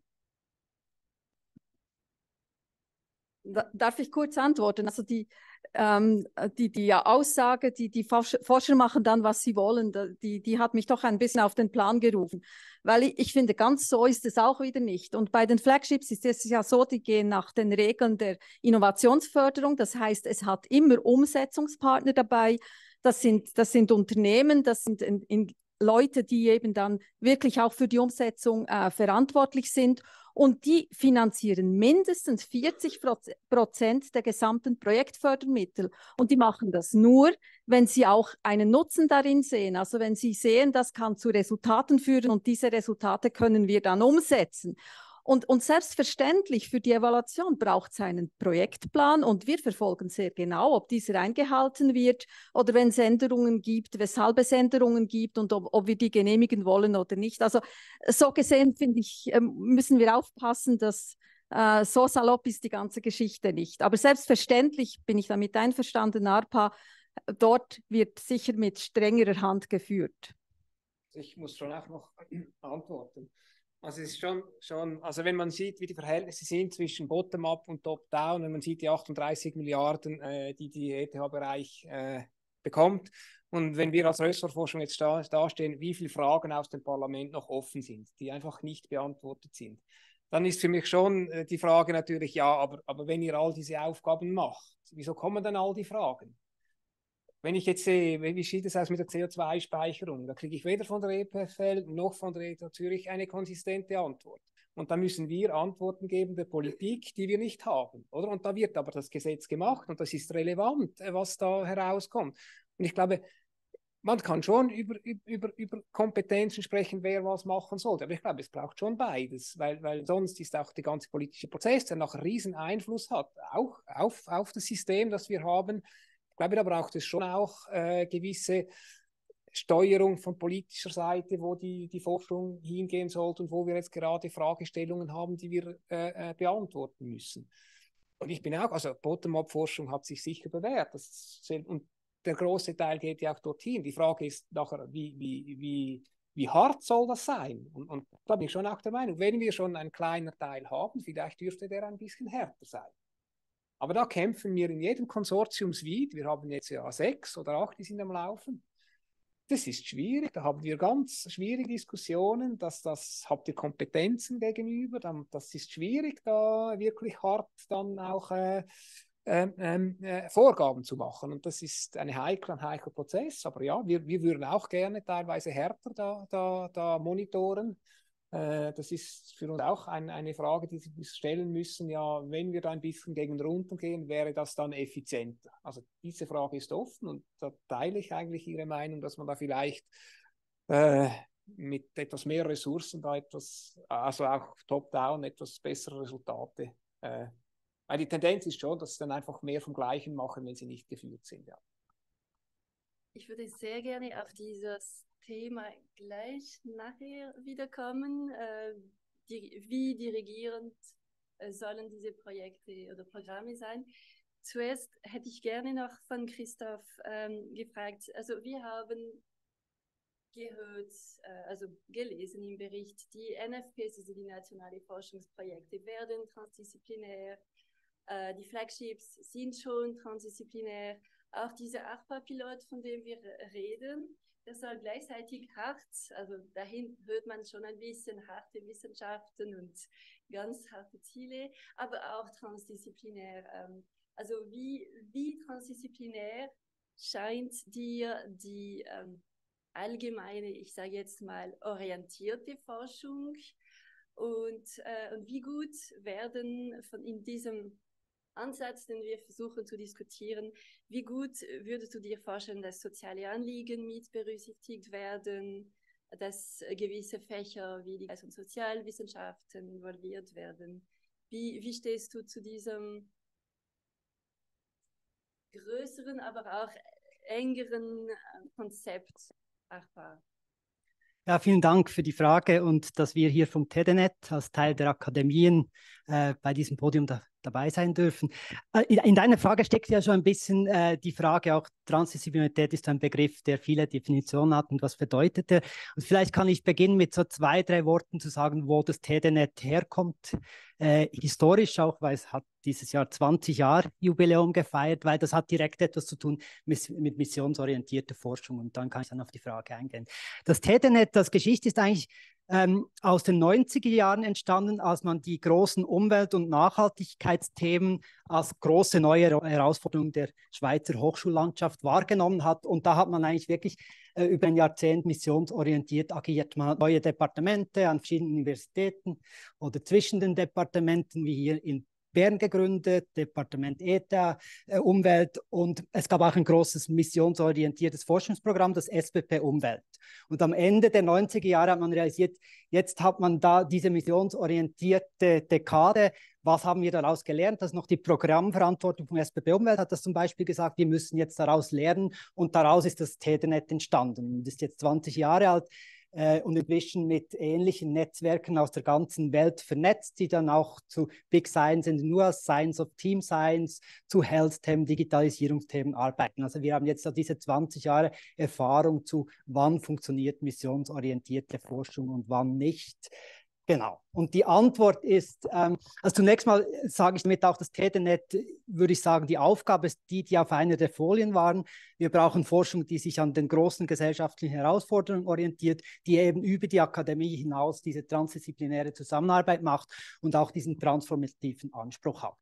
Darf ich kurz antworten? Also die Aussage, die Forscher machen dann, was sie wollen, die hat mich doch ein bisschen auf den Plan gerufen. Weil ich finde, ganz so ist es auch wieder nicht. Und bei den Flagships ist es ja so, die gehen nach den Regeln der Innovationsförderung. Das heißt, es hat immer Umsetzungspartner dabei. Das sind Unternehmen, das sind Leute, die eben dann wirklich auch für die Umsetzung verantwortlich sind. Und die finanzieren mindestens 40% der gesamten Projektfördermittel. Und die machen das nur, wenn sie auch einen Nutzen darin sehen. Also wenn sie sehen, das kann zu Resultaten führen und diese Resultate können wir dann umsetzen. Und selbstverständlich für die Evaluation braucht es einen Projektplan und wir verfolgen sehr genau, ob dieser eingehalten wird oder wenn es Änderungen gibt, weshalb es Änderungen gibt und ob wir die genehmigen wollen oder nicht. Also so gesehen, finde ich, müssen wir aufpassen, dass so salopp ist die ganze Geschichte nicht. Aber selbstverständlich bin ich damit einverstanden, ARPA dort wird sicher mit strengerer Hand geführt. Ich muss schon auch noch antworten. Also es ist schon, also wenn man sieht, wie die Verhältnisse sind zwischen Bottom-up und Top-down, wenn man sieht die 38 Milliarden, die die ETH-Bereich bekommt, und wenn wir als Ressortforschung jetzt dastehen, wie viele Fragen aus dem Parlament noch offen sind, die einfach nicht beantwortet sind, dann ist für mich schon die Frage natürlich, ja, aber wenn ihr all diese Aufgaben macht, wieso kommen dann all die Fragen? Wenn ich jetzt sehe, wie sieht es aus mit der CO2-Speicherung, da kriege ich weder von der EPFL noch von der ETH Zürich eine konsistente Antwort. Und da müssen wir Antworten geben der Politik, die wir nicht haben, oder? Und da wird aber das Gesetz gemacht und das ist relevant, was da herauskommt. Und ich glaube, man kann schon über Kompetenzen sprechen, wer was machen sollte. Aber ich glaube, es braucht schon beides, weil sonst ist auch der ganze politische Prozess, der noch einen riesen Einfluss hat, auch auf das System, das wir haben. Ich glaube, da braucht es schon auch gewisse Steuerung von politischer Seite, wo die Forschung hingehen sollte und wo wir jetzt gerade Fragestellungen haben, die wir beantworten müssen. Und ich bin auch, also Bottom-up-Forschung hat sich sicher bewährt. Und der große Teil geht ja auch dorthin. Die Frage ist nachher, wie hart soll das sein? Und da bin ich schon auch der Meinung, wenn wir schon einen kleinen Teil haben, vielleicht dürfte der ein bisschen härter sein. Aber da kämpfen wir in jedem Konsortiumswied. Wir haben jetzt ja 6 oder 8, die sind am Laufen. Das ist schwierig, da haben wir ganz schwierige Diskussionen, habt ihr Kompetenzen gegenüber, das ist schwierig, da wirklich hart dann auch Vorgaben zu machen. Und das ist ein heikler Prozess, aber ja, wir würden auch gerne teilweise härter da monitoren. Das ist für uns auch eine Frage, die wir stellen müssen. Ja, wenn wir da ein bisschen gegen runter gehen, wäre das dann effizienter? Also diese Frage ist offen und da teile ich eigentlich Ihre Meinung, dass man da vielleicht mit etwas mehr Ressourcen da also auch top-down, etwas bessere Resultate. Weil die Tendenz ist schon, dass sie dann einfach mehr vom Gleichen machen, wenn sie nicht geführt sind. Ja. Ich würde sehr gerne auf dieses Thema gleich nachher wiederkommen. Wie dirigierend sollen diese Projekte oder Programme sein? Zuerst hätte ich gerne noch von Christoph gefragt. Also wir haben gehört, also gelesen im Bericht, die NFPs, also die nationalen Forschungsprojekte, werden transdisziplinär. Die Flagships sind schon transdisziplinär. Auch dieser ARPA-Pilot, von dem wir reden, der soll gleichzeitig hart, also dahin hört man schon ein bisschen harte Wissenschaften und ganz harte Ziele, aber auch transdisziplinär. Also wie transdisziplinär scheint dir die allgemeine, ich sage jetzt mal, orientierte Forschung und wie gut werden in diesem Ansatz, den wir versuchen zu diskutieren, wie gut würdest du dir vorstellen, dass soziale Anliegen mit berücksichtigt werden, dass gewisse Fächer wie die Geist- und Sozialwissenschaften involviert werden? Wie stehst du zu diesem größeren, aber auch engeren Konzept ARPA? Ja, vielen Dank für die Frage und dass wir hier vom TEDnet als Teil der Akademien bei diesem Podium dabei sein dürfen. In deiner Frage steckt ja schon ein bisschen die Frage, auch Transdisziplinarität ist ein Begriff, der viele Definitionen hat und was bedeutet er. Und vielleicht kann ich beginnen mit so 2, 3 Worten zu sagen, wo das TEDnet herkommt. Historisch auch, weil es hat dieses Jahr 20 Jahre Jubiläum gefeiert, weil das hat direkt etwas zu tun mit missionsorientierter Forschung und dann kann ich dann auf die Frage eingehen. Das TEDnet, das Geschichte ist eigentlich aus den 90er Jahren entstanden, als man die großen Umwelt- und Nachhaltigkeitsthemen als große neue Herausforderung der Schweizer Hochschullandschaft wahrgenommen hat. Und da hat man eigentlich wirklich über ein Jahrzehnt missionsorientiert agiert. Man hat neue Departemente an verschiedenen Universitäten oder zwischen den Departementen, wie hier in Bern gegründet, Departement ETH, Umwelt, und es gab auch ein großes missionsorientiertes Forschungsprogramm, das SBP Umwelt. Und am Ende der 90er Jahre hat man realisiert, jetzt hat man da diese missionsorientierte Dekade. Was haben wir daraus gelernt? Das ist noch die Programmverantwortung von SBP Umwelt, hat das zum Beispiel gesagt, wir müssen jetzt daraus lernen und daraus ist das TEDnet entstanden und ist jetzt 20 Jahre alt. und inzwischen mit ähnlichen Netzwerken aus der ganzen Welt vernetzt, die dann auch zu Big Science in den US, Science of Team Science, zu Health-Themen, Digitalisierungsthemen arbeiten. Also wir haben jetzt so diese 20 Jahre Erfahrung zu, wann funktioniert missionsorientierte Forschung und wann nicht. Genau. Und die Antwort ist, also zunächst mal sage ich damit auch, das TEDnet, würde ich sagen, die Aufgabe ist die auf einer der Folien waren. Wir brauchen Forschung, die sich an den großen gesellschaftlichen Herausforderungen orientiert, die eben über die Akademie hinaus diese transdisziplinäre Zusammenarbeit macht und auch diesen transformativen Anspruch hat.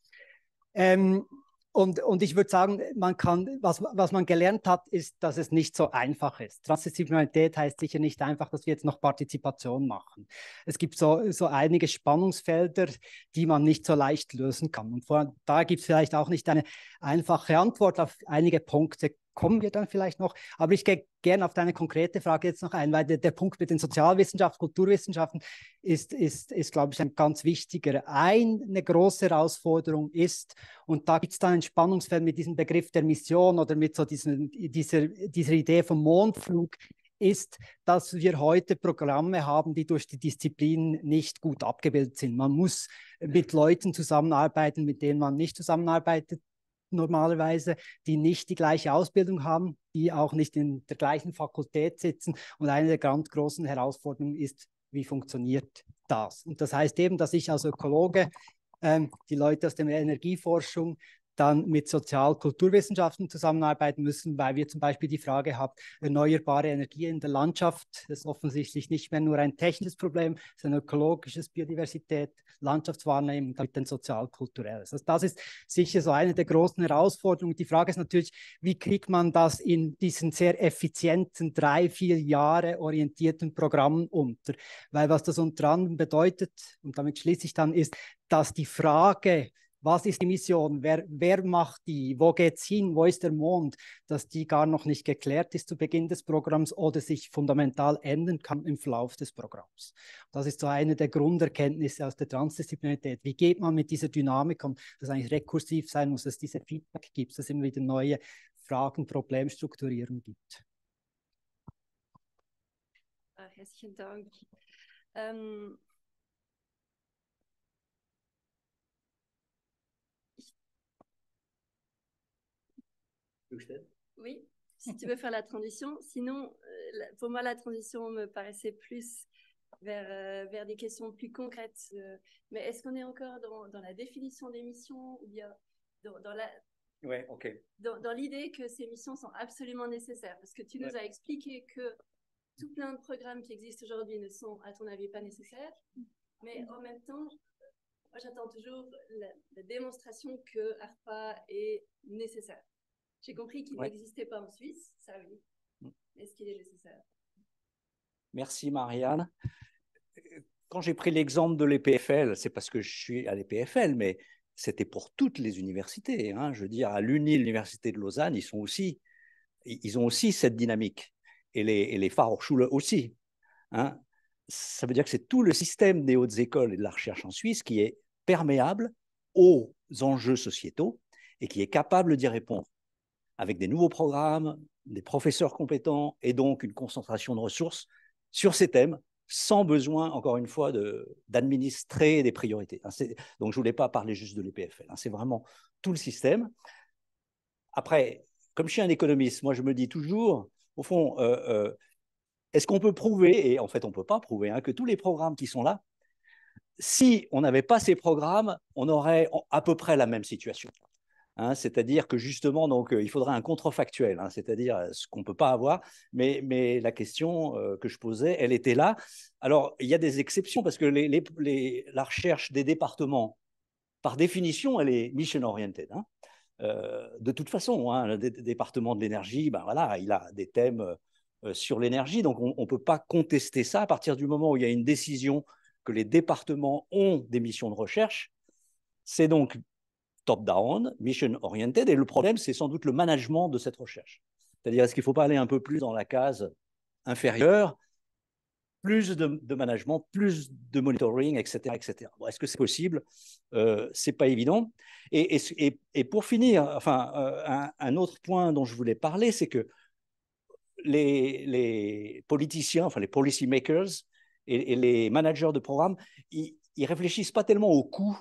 Und ich würde sagen, was man gelernt hat, ist, dass es nicht so einfach ist. Transdisziplinarität heißt sicher nicht einfach, dass wir jetzt noch Partizipation machen. Es gibt so einige Spannungsfelder, die man nicht so leicht lösen kann. Und da gibt es vielleicht auch nicht eine einfache Antwort auf einige Punkte. Kommen wir dann vielleicht noch. Aber ich gehe gerne auf deine konkrete Frage jetzt noch ein, weil der Punkt mit den Sozialwissenschaften, Kulturwissenschaften ist glaube ich, ein ganz wichtiger. Eine große Herausforderung ist, und da gibt es dann ein Spannungsfeld mit diesem Begriff der Mission oder mit so dieser Idee vom Mondflug, ist, dass wir heute Programme haben, die durch die Disziplin nicht gut abgebildet sind. Man muss mit Leuten zusammenarbeiten, mit denen man nicht zusammenarbeitet, normalerweise, die nicht die gleiche Ausbildung haben, die auch nicht in der gleichen Fakultät sitzen. Und eine der ganz großen Herausforderungen ist, wie funktioniert das? Und das heißt eben, dass ich als Ökologe die Leute aus der Energieforschung dann mit Sozial-Kulturwissenschaften zusammenarbeiten müssen, weil wir zum Beispiel die Frage haben, erneuerbare Energie in der Landschaft, das ist offensichtlich nicht mehr nur ein technisches Problem, es ist ein ökologisches, Biodiversität, Landschaftswahrnehmung, mit den sozial-kulturelles. Also das ist sicher so eine der großen Herausforderungen. Die Frage ist natürlich, wie kriegt man das in diesen sehr effizienten 3-4 Jahre orientierten Programmen unter? Weil was das unter anderem bedeutet, und damit schließe ich dann, ist, dass die Frage, was ist die Mission? Wer macht die? Wo geht es hin? Wo ist der Mond? Dass die gar noch nicht geklärt ist zu Beginn des Programms oder sich fundamental ändern kann im Verlauf des Programms. Das ist so eine der Grunderkenntnisse aus der Transdisziplinarität. Wie geht man mit dieser Dynamik um, dass eigentlich rekursiv sein muss, dass es diese Feedback gibt, dass es immer wieder neue Fragen, Problemstrukturierung gibt. Herzlichen Dank. Oui, si tu veux faire la transition. Sinon, pour moi, la transition me paraissait plus vers des questions plus concrètes. Mais est-ce qu'on est encore dans la définition des missions ou bien Ouais, okay. dans l'idée que ces missions sont absolument nécessaires? Parce que tu nous as expliqué que tout plein de programmes qui existent aujourd'hui ne sont, à ton avis, pas nécessaires. Mais en même temps, moi, j'attends toujours la démonstration que ARPA est nécessaire. J'ai compris qu'il n'existait pas en Suisse, ça oui. Est-ce qu'il est nécessaire? Merci Marianne. Quand j'ai pris l'exemple de l'EPFL, c'est parce que je suis à l'EPFL, mais c'était pour toutes les universités. Hein. Je veux dire, à l'Université de Lausanne, ils ont aussi cette dynamique. Et les Fachhochschule aussi. Hein. Ça veut dire que c'est tout le système des hautes écoles et de la recherche en Suisse qui est perméable aux enjeux sociétaux et qui est capable d'y répondre, avec des nouveaux programmes, des professeurs compétents et donc une concentration de ressources sur ces thèmes, sans besoin, encore une fois, d'administrer des priorités. Donc, je ne voulais pas parler juste de l'EPFL. C'est vraiment tout le système. Après, comme je suis un économiste, moi, je me dis toujours, au fond, est-ce qu'on peut prouver, et en fait, on ne peut pas prouver, que tous les programmes qui sont là, si on n'avait pas ces programmes, on aurait à peu près la même situation. C'est-à-dire que justement, donc, il faudrait un contrefactuel, c'est-à-dire ce qu'on ne peut pas avoir, mais la question que je posais, elle était là. Alors, il y a des exceptions, parce que la recherche des départements, par définition, elle est mission-oriented. De toute façon, le département de l'énergie, ben voilà, il a des thèmes sur l'énergie, donc on ne peut pas contester ça à partir du moment où il y a une décision que les départements ont des missions de recherche. C'est donc top-down, mission-oriented, et le problème, c'est sans doute le management de cette recherche. C'est-à-dire, est-ce qu'il ne faut pas aller un peu plus dans la case inférieure, plus de management, plus de monitoring, etc. etc. Bon, est-ce que c'est possible? Ce n'est pas évident. Et pour finir, enfin, un autre point dont je voulais parler, c'est que les politiciens, enfin les policy makers et les managers de programme, ils réfléchissent pas tellement au coût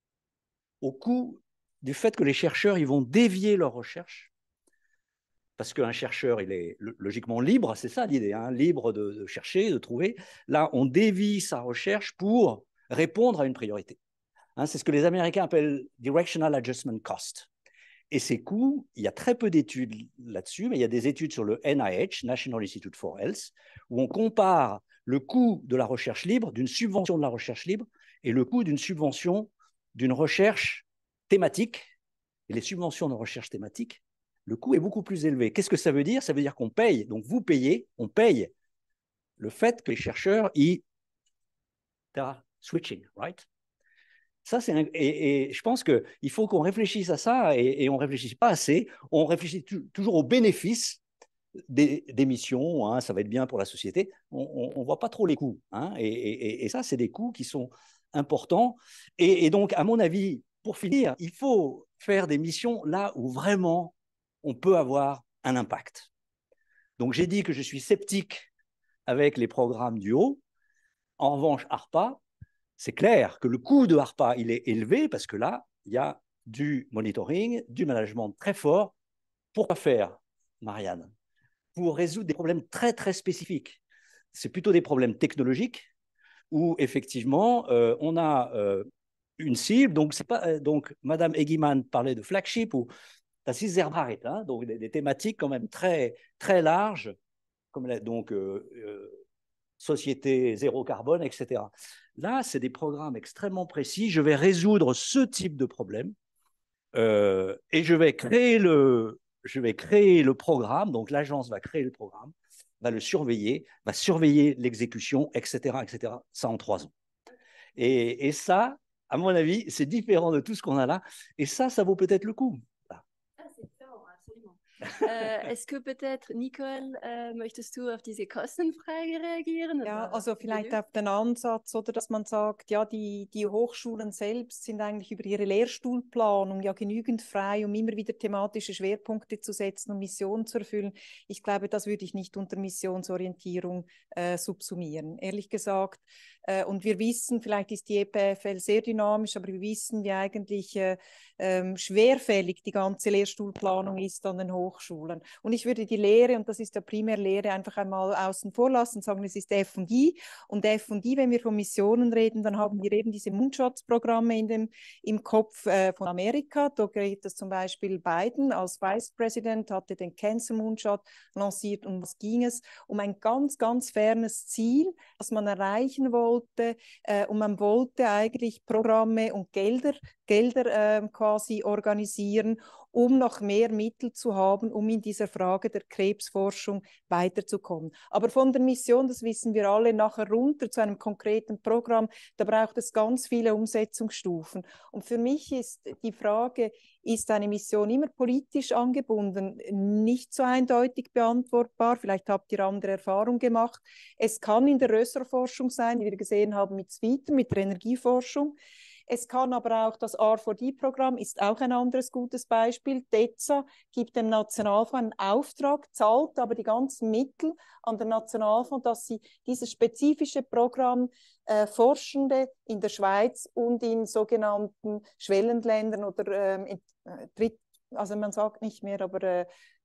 du fait que les chercheurs ils vont dévier leur recherche, parce qu'un chercheur il est logiquement libre, c'est ça l'idée, hein, libre de chercher, de trouver. Là, on dévie sa recherche pour répondre à une priorité. Hein, c'est ce que les Américains appellent Directional Adjustment Cost. Et ces coûts, il y a très peu d'études là-dessus, mais il y a des études sur le NIH, National Institute for Health, où on compare le coût de la recherche libre, d'une subvention de la recherche libre, et le coût d'une subvention d'une recherche thématique. Et les subventions de recherche thématique, le coût est beaucoup plus élevé. Qu'est-ce que ça veut dire? Ça veut dire qu'on paye, donc vous payez, on paye le fait que les chercheurs, ils switching, right? Ça, et je pense qu'il faut qu'on réfléchisse à ça et on ne réfléchit pas assez. On réfléchit toujours aux bénéfices des missions. Hein, ça va être bien pour la société. On ne voit pas trop les coûts. Hein, et ça, c'est des coûts qui sont importants. Et donc, à mon avis, pour finir, il faut faire des missions là où vraiment on peut avoir un impact. Donc, j'ai dit que je suis sceptique avec les programmes du haut. En revanche, ARPA, c'est clair que le coût de ARPA, il est élevé parce que là, il y a du monitoring, du management très fort. Pourquoi faire, Marianne? Pour résoudre des problèmes très, très spécifiques. C'est plutôt des problèmes technologiques où, effectivement, on a une cible. Donc, c'est pas, donc Madame Eggimann parlait de flagship ou d'Assisherbarret, hein, donc des thématiques quand même très, très larges, comme donc société zéro carbone, etc. Là, c'est des programmes extrêmement précis. Je vais résoudre ce type de problème et je vais créer le programme. Donc, l'agence va créer le programme, va le surveiller, va surveiller l'exécution, etc., etc. Ça en 3 ans. Et ça, à mon avis, c'est différent de tout ce qu'on a là. Et ça vaut peut-être le coup. C'est différent, absolument. Est-ce que peut-être, Nicole, möchtest du auf diese Kostenfrage reagieren? Ja, also vielleicht auf den Ansatz, oder dass man sagt, ja, die Hochschulen selbst sind eigentlich über ihre Lehrstuhlplanung ja genügend frei, um immer wieder thematische Schwerpunkte zu setzen und Missionen zu erfüllen. Ich glaube, das würde ich nicht unter Missionsorientierung subsumieren. Ehrlich gesagt, und wir wissen, vielleicht ist die EPFL sehr dynamisch, aber wir wissen, wie eigentlich schwerfällig die ganze Lehrstuhlplanung ist an den Hochschulen. Und ich würde die Lehre, und das ist ja primär Lehre, einfach einmal außen vor lassen und sagen, es ist F&I. Und F&I, wenn wir von Missionen reden, dann haben wir eben diese Moonshots-Programme im Kopf von Amerika. Da geht es zum Beispiel Biden als Vice President, hatte den Cancer Moonshot lanciert. Und was ging es? Um ein ganz, ganz fernes Ziel, das man erreichen wollte. Und man wollte eigentlich Programme und Gelder quasi organisieren, um noch mehr Mittel zu haben, um in dieser Frage der Krebsforschung weiterzukommen. Aber von der Mission, das wissen wir alle, nachher runter zu einem konkreten Programm, da braucht es ganz viele Umsetzungsstufen. Und für mich ist die Frage, ist eine Mission immer politisch angebunden, nicht so eindeutig beantwortbar. Vielleicht habt ihr andere Erfahrungen gemacht. Es kann in der Ressortforschung sein, wie wir gesehen haben mit SWITER, mit der Energieforschung. Es kann aber auch das R4D-Programm, ist auch ein anderes gutes Beispiel. DEZA gibt dem Nationalfonds einen Auftrag, zahlt aber die ganzen Mittel an den Nationalfonds, dass sie dieses spezifische Programm Forschende in der Schweiz und in sogenannten Schwellenländern oder also man sagt nicht mehr, aber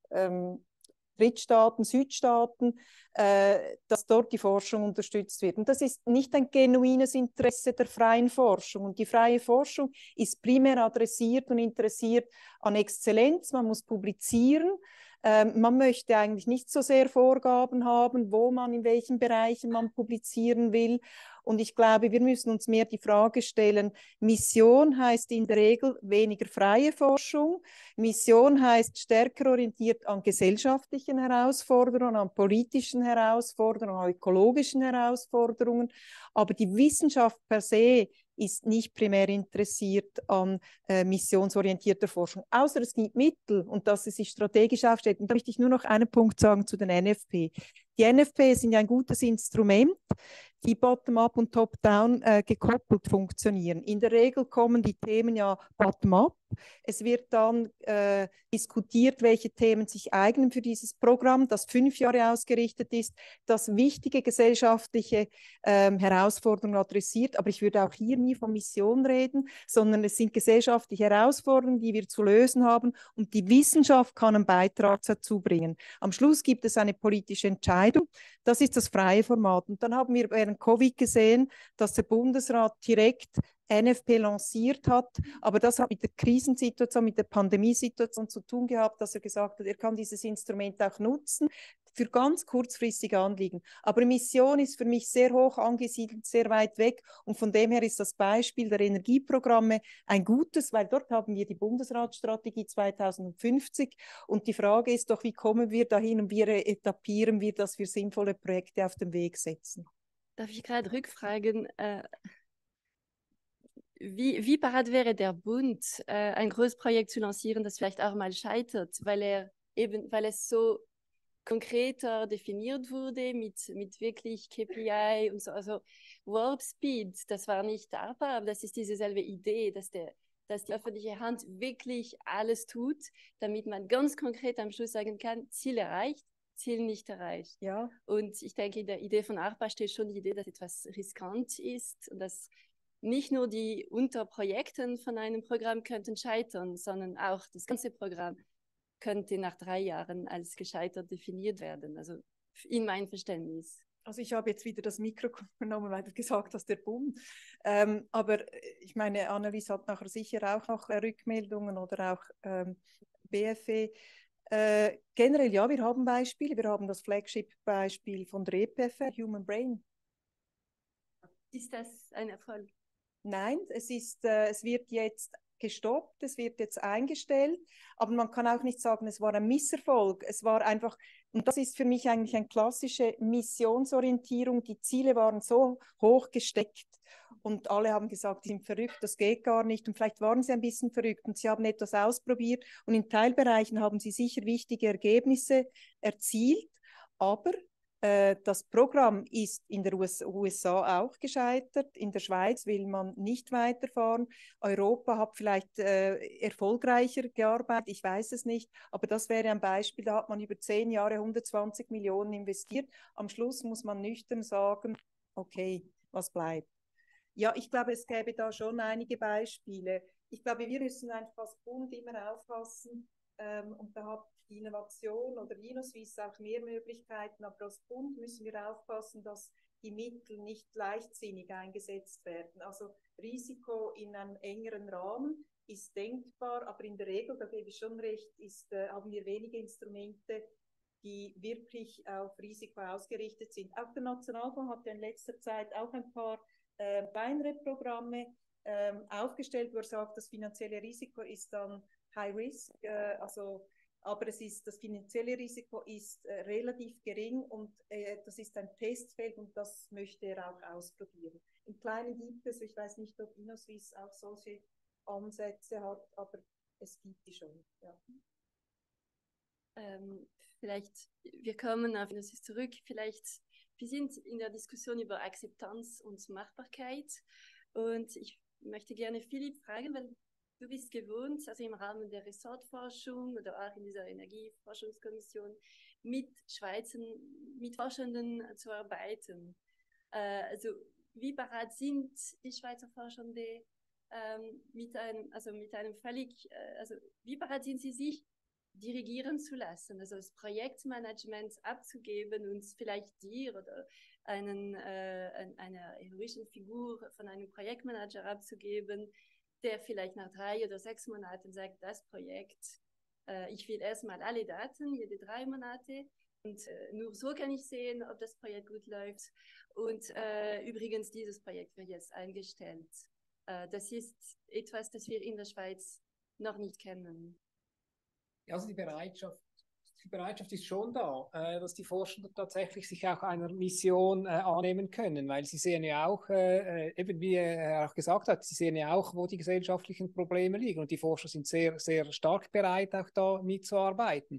Drittstaaten, Südstaaten, dass dort die Forschung unterstützt wird. Und das ist nicht ein genuines Interesse der freien Forschung. Und die freie Forschung ist primär adressiert und interessiert an Exzellenz. Man muss publizieren. Man möchte eigentlich nicht so sehr Vorgaben haben, wo man in welchen Bereichen man publizieren will. Und ich glaube, wir müssen uns mehr die Frage stellen, Mission heißt in der Regel weniger freie Forschung. Mission heißt stärker orientiert an gesellschaftlichen Herausforderungen, an politischen Herausforderungen, an ökologischen Herausforderungen. Aber die Wissenschaft per se ist nicht primär interessiert an missionsorientierter Forschung, außer es gibt Mittel und dass sie sich strategisch aufstellt. Und da möchte ich nur noch einen Punkt sagen zu den NFP. Die NFP sind ja ein gutes Instrument, die bottom-up und top-down gekoppelt funktionieren. In der Regel kommen die Themen ja bottom-up Es wird dann diskutiert, welche Themen sich eignen für dieses Programm, das 5 Jahre ausgerichtet ist, das wichtige gesellschaftliche Herausforderungen adressiert. Aber ich würde auch hier nie von Mission reden, sondern es sind gesellschaftliche Herausforderungen, die wir zu lösen haben, und die Wissenschaft kann einen Beitrag dazu bringen. Am Schluss gibt es eine politische Entscheidung. Das ist das freie Format. Und dann haben wir während Covid gesehen, dass der Bundesrat direkt NFP lanciert hat, aber das hat mit der Krisensituation, mit der Pandemiesituation zu tun gehabt, dass er gesagt hat, er kann dieses Instrument auch nutzen für ganz kurzfristige Anliegen. Aber Mission ist für mich sehr hoch angesiedelt, sehr weit weg, und von dem her ist das Beispiel der Energieprogramme ein gutes, weil dort haben wir die Bundesratsstrategie 2050 und die Frage ist doch, wie kommen wir dahin und wie etablieren wir, dass wir sinnvolle Projekte auf den Weg setzen. Darf ich gerade rückfragen, wie parat wäre der Bund, ein Großprojekt zu lancieren, das vielleicht auch mal scheitert, weil es so konkreter definiert wurde mit wirklich KPI und so. Also Warp Speed, das war nicht ARPA, aber das ist dieselbe Idee, dass die öffentliche Hand wirklich alles tut, damit man ganz konkret am Schluss sagen kann, Ziel erreicht, Ziel nicht erreicht. Ja. Und ich denke, in der Idee von ARPA steht schon die Idee, dass etwas riskant ist und dass nicht nur die Unterprojekte von einem Programm könnten scheitern, sondern auch das ganze Programm könnte nach 3 Jahren als gescheitert definiert werden. Also in meinem Verständnis. Also ich habe jetzt wieder das Mikro genommen, weil du gesagt hast, der Bund. Aber ich meine, Annelies hat nachher sicher auch noch Rückmeldungen oder auch BFE. Generell ja, wir haben Beispiele. Wir haben das Flagship-Beispiel von der EPFR, Human Brain. Ist das ein Erfolg? Nein, es wird jetzt gestoppt, es wird jetzt eingestellt, aber man kann auch nicht sagen, es war ein Misserfolg. Es war einfach, und das ist für mich eigentlich eine klassische Missionsorientierung, die Ziele waren so hoch gesteckt und alle haben gesagt, die sind verrückt, das geht gar nicht, und vielleicht waren sie ein bisschen verrückt und sie haben etwas ausprobiert und in Teilbereichen haben sie sicher wichtige Ergebnisse erzielt, aber das Programm ist in der USA auch gescheitert. In der Schweiz will man nicht weiterfahren. Europa hat vielleicht erfolgreicher gearbeitet, ich weiß es nicht. Aber das wäre ein Beispiel, da hat man über 10 Jahre 120 Millionen investiert. Am Schluss muss man nüchtern sagen, okay, was bleibt? Ja, ich glaube, es gäbe da schon einige Beispiele. Ich glaube, wir müssen einfach als Bund immer aufpassen, und da hat die Innovation oder InnoSuisse auch mehr Möglichkeiten, aber als Bund müssen wir aufpassen, dass die Mittel nicht leichtsinnig eingesetzt werden. Also Risiko in einem engeren Rahmen ist denkbar, aber in der Regel, da gebe ich schon recht, haben wir wenige Instrumente, die wirklich auf Risiko ausgerichtet sind. Auch der Nationalfonds hat ja in letzter Zeit auch ein paar kleinere Programme aufgestellt, wo er sagt, das finanzielle Risiko ist dann High Risk, aber das finanzielle Risiko ist relativ gering und das ist ein Testfeld und das möchte er auch ausprobieren. Im Kleinen gibt es, ich weiß nicht, ob InnoSuisse auch solche Ansätze hat, aber es gibt die schon. Ja. Vielleicht, wir kommen auf InnoSuisse zurück, wir sind in der Diskussion über Akzeptanz und Machbarkeit und ich möchte gerne Philipp fragen, weil du bist gewohnt, also im Rahmen der Ressortforschung oder auch in dieser Energieforschungskommission mit Forschenden zu arbeiten. Also wie bereit sind die Schweizer Forschende wie bereit sind sie, sich dirigieren zu lassen, also das Projektmanagement abzugeben und vielleicht dir oder einer heroischen Figur von einem Projektmanager abzugeben, der vielleicht nach 3 oder 6 Monaten sagt, das Projekt, ich will erstmal alle Daten, jede 3 Monate und nur so kann ich sehen, ob das Projekt gut läuft und übrigens, dieses Projekt wird jetzt eingestellt. Das ist etwas, das wir in der Schweiz noch nicht kennen. Also die Bereitschaft ist schon da, dass die Forschenden tatsächlich sich auch einer Mission annehmen können, weil sie sehen ja auch, eben wie er auch gesagt hat, sie sehen ja auch, wo die gesellschaftlichen Probleme liegen und die Forscher sind sehr, sehr stark bereit, auch da mitzuarbeiten.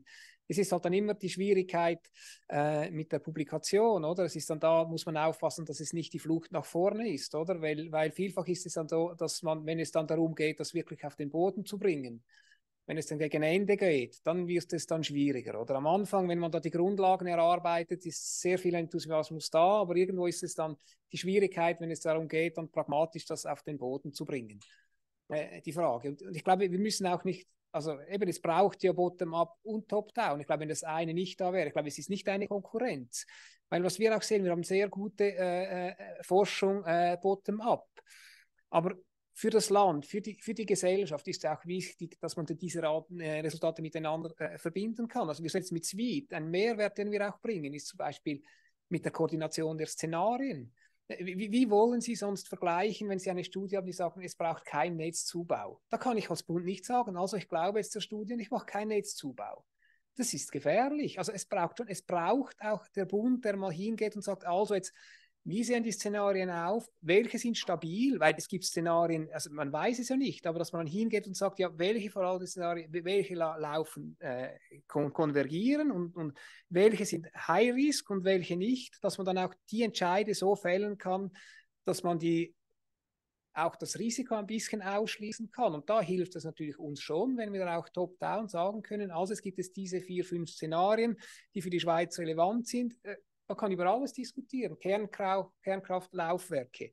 Es ist halt dann immer die Schwierigkeit mit der Publikation, oder? Es ist dann da, muss man aufpassen, dass es nicht die Flucht nach vorne ist, oder? Weil vielfach ist es dann so, dass man, wenn es dann darum geht, das wirklich auf den Boden zu bringen, wenn es dann gegen Ende geht, dann wird es dann schwieriger. Oder am Anfang, wenn man da die Grundlagen erarbeitet, ist sehr viel Enthusiasmus da, aber irgendwo ist es dann die Schwierigkeit, wenn es darum geht, dann pragmatisch das auf den Boden zu bringen. Die Frage. Und ich glaube, wir müssen auch nicht, also eben, es braucht ja Bottom-up und Top-down. Ich glaube, wenn das eine nicht da wäre, ich glaube, es ist nicht eine Konkurrenz. Weil was wir auch sehen, wir haben sehr gute Forschung Bottom-up. Aber für das Land, für die Gesellschaft ist es auch wichtig, dass man diese Resultate miteinander verbinden kann. Also wir setzen mit SWIT, ein Mehrwert, den wir auch bringen, ist zum Beispiel mit der Koordination der Szenarien. Wie wollen Sie sonst vergleichen, wenn Sie eine Studie haben, die sagen, es braucht keinen Netzzubau? Da kann ich als Bund nicht sagen, also ich glaube jetzt der Studie, ich mache keinen Netzzubau. Das ist gefährlich. Also es braucht auch der Bund, der mal hingeht und sagt, also jetzt, wie sehen die Szenarien auf? Welche sind stabil? Weil es gibt Szenarien, also man weiß es ja nicht, aber dass man hingeht und sagt, ja, welche vor allem Szenarien, welche laufen, konvergieren und welche sind High Risk und welche nicht, dass man dann auch die Entscheide so fällen kann, dass man auch das Risiko ein bisschen ausschließen kann. Und da hilft es natürlich uns schon, wenn wir auch top-down sagen können, also es gibt diese 4, 5 Szenarien, die für die Schweiz relevant sind. Man kann über alles diskutieren. Kernkraft, Laufwerke.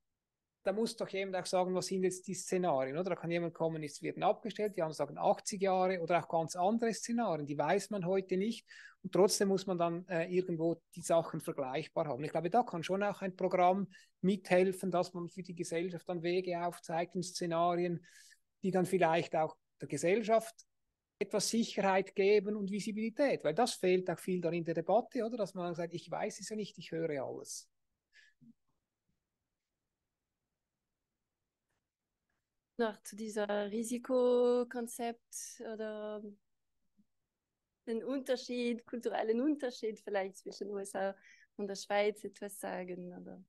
Da muss doch jemand auch sagen, was sind jetzt die Szenarien, oder? Da kann jemand kommen, es werden abgestellt, die anderen sagen 80 Jahre oder auch ganz andere Szenarien, die weiß man heute nicht. Und trotzdem muss man dann irgendwo die Sachen vergleichbar haben. Ich glaube, da kann schon auch ein Programm mithelfen, dass man für die Gesellschaft dann Wege aufzeigt und Szenarien, die dann vielleicht auch der Gesellschaft etwas Sicherheit geben und Visibilität, weil das fehlt auch viel dann in der Debatte, oder? Dass man sagt, ich weiß es ja nicht, ich höre alles. Noch zu dieser Risikokonzept oder den Unterschied, kulturellen Unterschied vielleicht zwischen USA und der Schweiz etwas sagen, oder?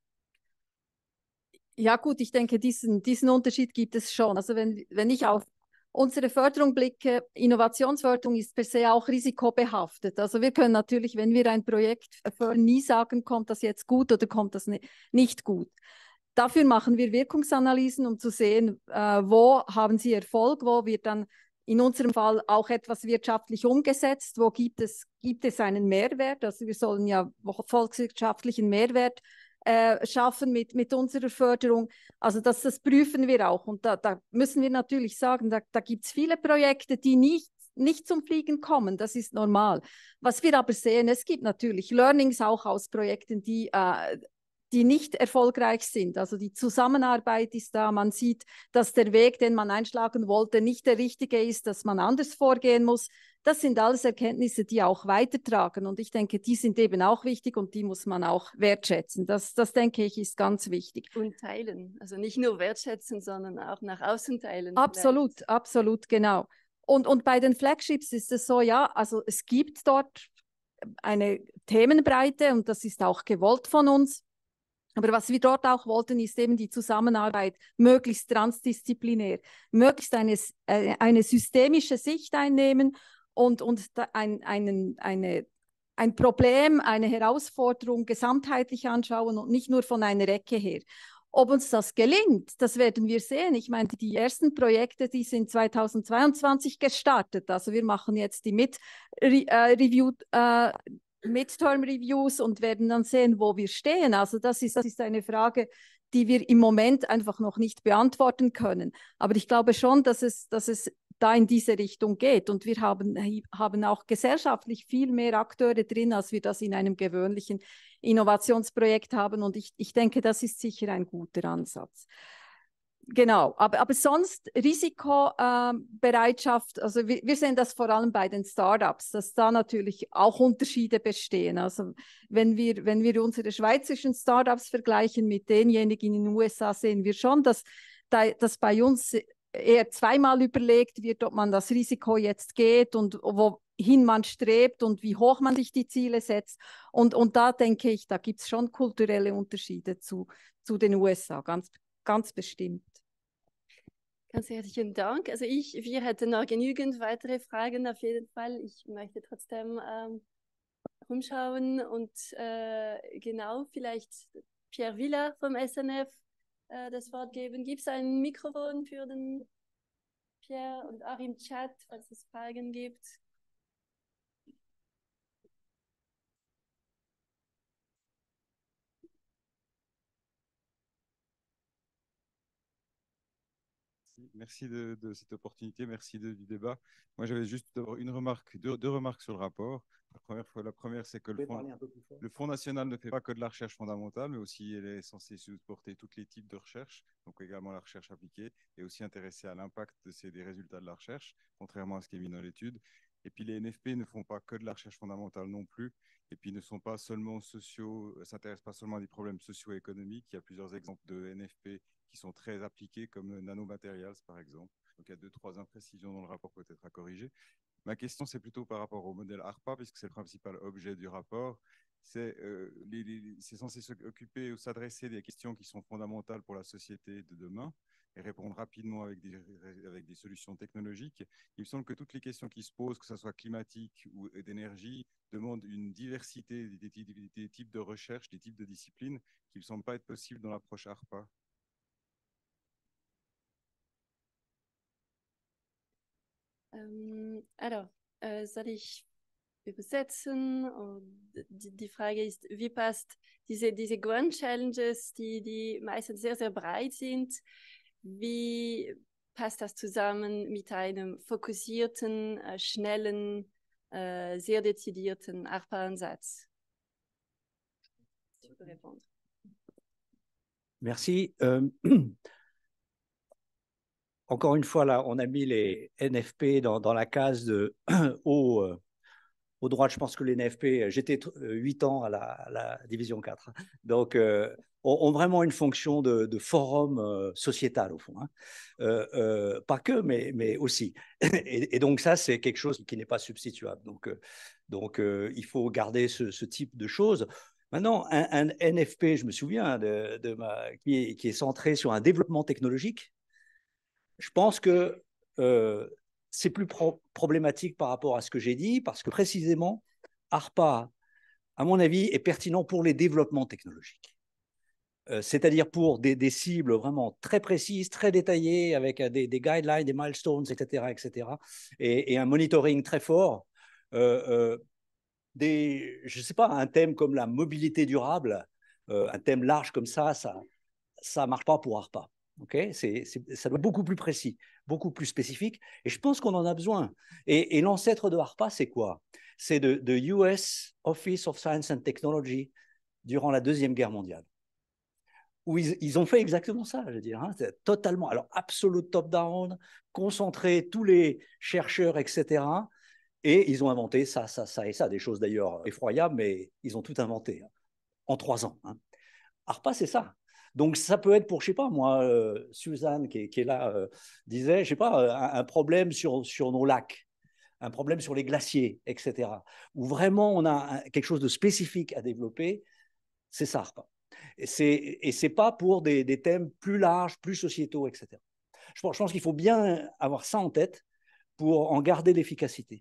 Ja gut, ich denke, diesen Unterschied gibt es schon. Also wenn ich auf unsere Förderung blicke, Innovationsförderung ist per se auch risikobehaftet. Also wir können natürlich, wenn wir ein Projekt fördern, nie sagen, kommt das jetzt gut oder kommt das nicht gut. Dafür machen wir Wirkungsanalysen, um zu sehen, wo haben sie Erfolg, wo wird dann in unserem Fall auch etwas wirtschaftlich umgesetzt, wo gibt es einen Mehrwert. Also wir sollen ja volkswirtschaftlichen Mehrwert schaffen mit unserer Förderung. Also das prüfen wir auch. Und da müssen wir natürlich sagen, da gibt es viele Projekte, die nicht zum Fliegen kommen. Das ist normal. Was wir aber sehen, es gibt natürlich Learnings auch aus Projekten, die nicht erfolgreich sind. Also die Zusammenarbeit ist da. Man sieht, dass der Weg, den man einschlagen wollte, nicht der richtige ist, dass man anders vorgehen muss. Das sind alles Erkenntnisse, die auch weitertragen. Und ich denke, die sind eben auch wichtig und die muss man auch wertschätzen. Das denke ich, ist ganz wichtig. Und teilen. Also nicht nur wertschätzen, sondern auch nach außen teilen. Absolut, vielleicht. Absolut, genau. Und bei den Flagships ist es so, ja, also es gibt dort eine Themenbreite und das ist auch gewollt von uns. Aber was wir dort auch wollten, ist eben die Zusammenarbeit möglichst transdisziplinär, möglichst eine systemische Sicht einnehmen und ein Problem, eine Herausforderung gesamtheitlich anschauen und nicht nur von einer Ecke her. Ob uns das gelingt, das werden wir sehen. Ich meine, die ersten Projekte, die sind 2022 gestartet. Also wir machen jetzt die Midterm Reviews und werden dann sehen, wo wir stehen. Also das ist eine Frage, die wir im Moment einfach noch nicht beantworten können. Aber ich glaube schon, dass es da in diese Richtung geht. Und wir haben auch gesellschaftlich viel mehr Akteure drin, als wir das in einem gewöhnlichen Innovationsprojekt haben. Und ich denke, das ist sicher ein guter Ansatz. Genau, aber sonst Risikobereitschaft, also wir sehen das vor allem bei den Startups, dass da natürlich auch Unterschiede bestehen. Also wenn wir unsere schweizerischen Startups vergleichen mit denjenigen in den USA, sehen wir schon, dass bei uns eher zweimal überlegt wird, ob man das Risiko jetzt geht und wohin man strebt und wie hoch man sich die Ziele setzt. Und da denke ich, da gibt es schon kulturelle Unterschiede zu den USA, ganz bestimmt. Ganz herzlichen Dank. Also wir hätten noch genügend weitere Fragen auf jeden Fall. Ich möchte trotzdem rumschauen und genau vielleicht Pierre Villa vom SNF das Wort geben. Gibt es ein Mikrofon für den Pierre und auch im Chat, falls es Fragen gibt? Merci de cette opportunité, merci du débat. Moi, j'avais juste d'abord une remarque, deux remarques sur le rapport. La première, c'est que le Fonds national ne fait pas que de la recherche fondamentale, mais aussi elle est censée supporter tous les types de recherche, donc également la recherche appliquée, et aussi intéressée à l'impact des résultats de la recherche, contrairement à ce qui est mis dans l'étude. Et puis les NFP ne font pas que de la recherche fondamentale non plus, et puis ne sont pas seulement s'intéressent pas seulement à des problèmes socio-économiques. Il y a plusieurs exemples de NFP qui sont très appliqués, comme le nanomatérials, par exemple. Donc, il y a 2-3 imprécisions dans le rapport peut-être à corriger. Ma question, c'est plutôt par rapport au modèle ARPA, puisque c'est le principal objet du rapport. C'est censé s'occuper ou s'adresser des questions qui sont fondamentales pour la société de demain et répondre rapidement avec des solutions technologiques. Il me semble que toutes les questions qui se posent, que ce soit climatique ou d'énergie, demandent une diversité des types de recherche, des types de disciplines qui ne me semblent pas être possibles dans l'approche ARPA. Soll ich übersetzen? Und die Frage ist, wie passt diese Grand Challenges, die meistens sehr, sehr breit sind, wie passt das zusammen mit einem fokussierten, schnellen, sehr dezidierten ARPA-Ansatz? Tu peux répondre. Merci. Encore une fois, là, on a mis les NFP dans la case de au droite. Je pense que les NFP, j'étais 8 ans à la division 4, donc ont vraiment une fonction de forum sociétal au fond. Hein. Pas que, mais aussi. Et donc ça, c'est quelque chose qui n'est pas substituable. Donc il faut garder ce type de choses. Maintenant, un NFP, je me souviens, qui est centré sur un développement technologique. Je pense que c'est plus problématique par rapport à ce que j'ai dit, parce que précisément, ARPA, à mon avis, est pertinent pour les développements technologiques. C'est-à-dire pour des cibles vraiment très précises, très détaillées, avec des guidelines, des milestones, etc. Et un monitoring très fort. Je ne sais pas, un thème comme la mobilité durable, un thème large comme ça ne marche pas pour ARPA. Okay, ça doit être beaucoup plus précis, beaucoup plus spécifique, et je pense qu'on en a besoin. Et l'ancêtre de ARPA, c'est quoi? C'est de US Office of Science and Technology durant la Deuxième Guerre mondiale, où ils ont fait exactement ça, je veux dire, hein, totalement, alors absolute top-down, concentrer tous les chercheurs, etc. Et ils ont inventé ça et ça, des choses d'ailleurs effroyables, mais ils ont tout inventé hein, en 3 ans. Hein. ARPA, c'est ça. Donc, ça peut être pour, je ne sais pas, moi, Suzanne, qui est là, disait, je ne sais pas, un problème sur nos lacs, un problème sur les glaciers, etc. Où vraiment, on a quelque chose de spécifique à développer, c'est ça, ARPA. Et ce n'est pas pour des thèmes plus larges, plus sociétaux, etc. Je pense qu'il faut bien avoir ça en tête pour en garder l'efficacité.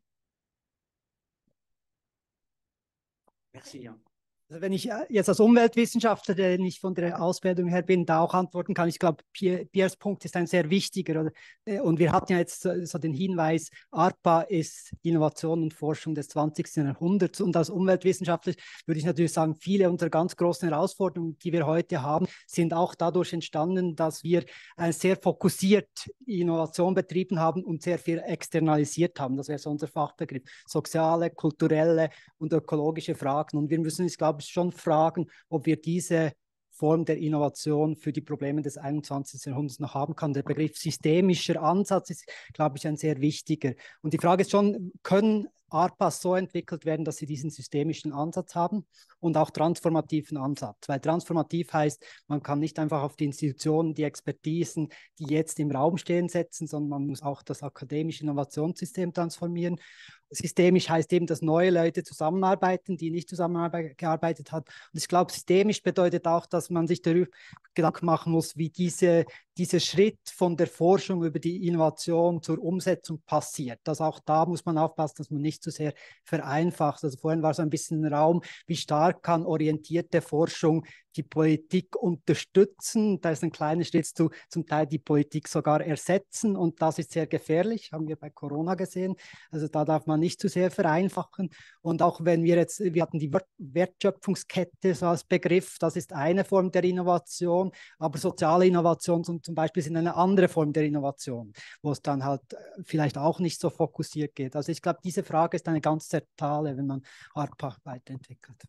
Merci. Hein. Also wenn ich jetzt als Umweltwissenschaftler, der nicht von der Ausbildung her bin, da auch antworten kann, ich glaube, Piers Punkt ist ein sehr wichtiger. Und wir hatten ja jetzt so den Hinweis, ARPA ist Innovation und Forschung des 20. Jahrhunderts. Und als Umweltwissenschaftler würde ich natürlich sagen, viele unserer ganz großen Herausforderungen, die wir heute haben, sind auch dadurch entstanden, dass wir sehr fokussiert Innovation betrieben haben und sehr viel externalisiert haben. Das wäre so unser Fachbegriff. Soziale, kulturelle und ökologische Fragen. Und wir müssen uns, glaube ich, schon fragen, ob wir diese Form der Innovation für die Probleme des 21. Jahrhunderts noch haben kann. Der Begriff systemischer Ansatz ist, glaube ich, ein sehr wichtiger. Und die Frage ist schon, können ARPAs so entwickelt werden, dass sie diesen systemischen Ansatz haben und auch transformativen Ansatz. Weil transformativ heißt, man kann nicht einfach auf die Institutionen, die Expertisen, die jetzt im Raum stehen, setzen, sondern man muss auch das akademische Innovationssystem transformieren. Systemisch heißt eben, dass neue Leute zusammenarbeiten, die nicht zusammengearbeitet haben. Und ich glaube, systemisch bedeutet auch, dass man sich darüber Gedanken machen muss, wie dieser Schritt von der Forschung über die Innovation zur Umsetzung passiert. Dass auch da muss man aufpassen, dass man nicht zu sehr vereinfacht. Also vorhin war so ein bisschen ein Raum, wie stark kann orientierte Forschung die Politik unterstützen. Da ist ein kleiner Schritt zu, zum Teil die Politik sogar ersetzen und das ist sehr gefährlich, haben wir bei Corona gesehen. Also da darf man nicht zu sehr vereinfachen. Und auch wenn wir hatten die Wertschöpfungskette so als Begriff, das ist eine Form der Innovation, aber soziale Innovation zum Beispiel sind eine andere Form der Innovation, wo es dann halt vielleicht auch nicht so fokussiert geht. Also ich glaube, diese Frage ist eine ganz zentrale, wenn man ARPA weiterentwickelt.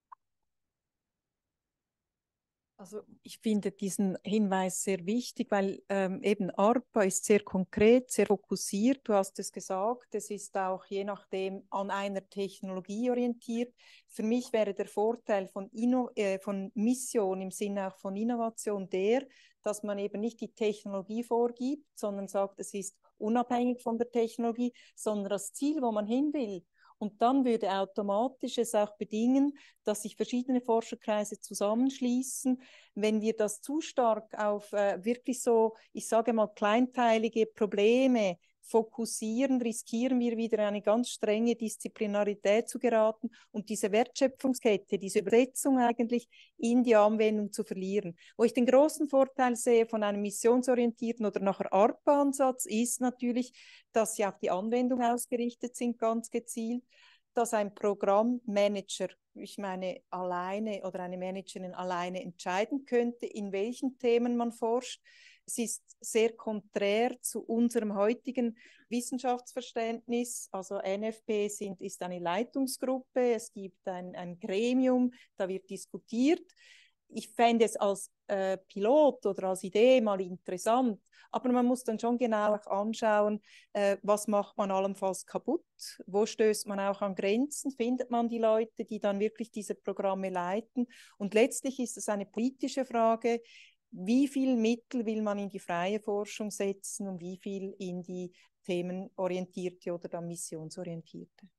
Also ich finde diesen Hinweis sehr wichtig, weil eben ARPA ist sehr konkret, sehr fokussiert. Du hast es gesagt, es ist auch je nachdem an einer Technologie orientiert. Für mich wäre der Vorteil von Mission im Sinne auch von Innovation dass man eben nicht die Technologie vorgibt, sondern sagt, es ist unabhängig von der Technologie, sondern das Ziel, wo man hin will. Und dann würde automatisch es auch bedingen, dass sich verschiedene Forscherkreise zusammenschließen. Wenn wir das zu stark auf wirklich so, ich sage mal, kleinteilige Probleme fokussieren, riskieren wir wieder eine ganz strenge Disziplinarität zu geraten und diese Wertschöpfungskette, diese Übersetzung eigentlich in die Anwendung zu verlieren. Wo ich den großen Vorteil sehe von einem missionsorientierten oder nachher ARPA-Ansatz ist natürlich, dass sie auf die Anwendung ausgerichtet sind, ganz gezielt, dass ein Programmmanager, ich meine, alleine oder eine Managerin alleine entscheiden könnte, in welchen Themen man forscht. Es ist sehr konträr zu unserem heutigen Wissenschaftsverständnis. Also NFP ist eine Leitungsgruppe, es gibt ein Gremium, da wird diskutiert. Ich fände es als Pilot oder als Idee mal interessant, aber man muss dann schon genau anschauen, was macht man allenfalls kaputt, wo stößt man auch an Grenzen, findet man die Leute, die dann wirklich diese Programme leiten. Und letztlich ist es eine politische Frage, wie viel Mittel will man in die freie Forschung setzen und wie viel in die themenorientierte oder dann missionsorientierte.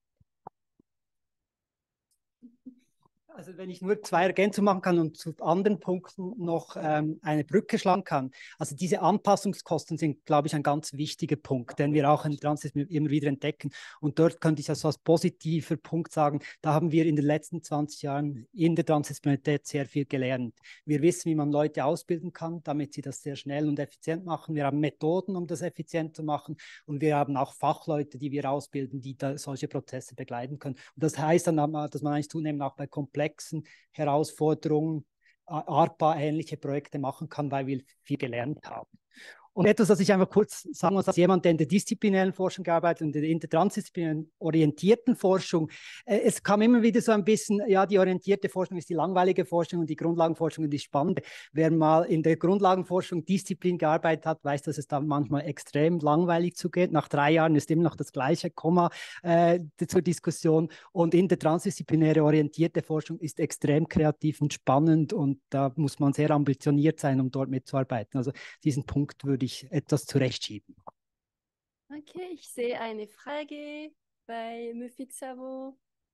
Also wenn ich nur zwei Ergänzungen machen kann und zu anderen Punkten noch eine Brücke schlagen kann. Also diese Anpassungskosten sind, glaube ich, ein ganz wichtiger Punkt, den wir auch in Transistor immer wieder entdecken. Und dort könnte ich also als positiver Punkt sagen, da haben wir in den letzten 20 Jahren in der Transdisziplinarität sehr viel gelernt. Wir wissen, wie man Leute ausbilden kann, damit sie das sehr schnell und effizient machen. Wir haben Methoden, um das effizient zu machen. Und wir haben auch Fachleute, die wir ausbilden, die da solche Prozesse begleiten können. Und das heißt dann, dass man eigentlich zunehmend auch bei komplexen Herausforderungen ARPA-ähnliche Projekte machen kann, weil wir viel gelernt haben. Und etwas, was ich einfach kurz sagen muss, als jemand, der in der disziplinären Forschung gearbeitet und in der transdisziplinären orientierten Forschung, es kam immer wieder so ein bisschen, ja, die orientierte Forschung ist die langweilige Forschung und die Grundlagenforschung ist die spannende. Wer mal in der Grundlagenforschung Disziplin gearbeitet hat, weiß, dass es da manchmal extrem langweilig zugeht. Nach 3 Jahren ist immer noch das gleiche Komma zur Diskussion. Und in der transdisziplinäre orientierte Forschung ist extrem kreativ und spannend und da muss man sehr ambitioniert sein, um dort mitzuarbeiten. Also diesen Punkt würde ich etwas zurechtschieben. Okay, ich sehe eine Frage bei Mufizavo.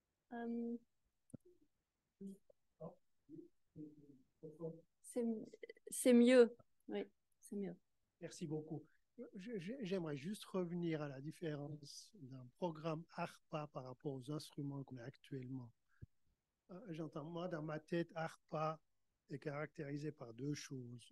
C'est mieux. Oui, c'est mieux. Merci beaucoup. J'aimerais juste revenir à la différence d'un programme ARPA par rapport aux instruments qu'on a actuellement. J'entends, moi, dans ma tête, ARPA est caractérisé par 2 choses.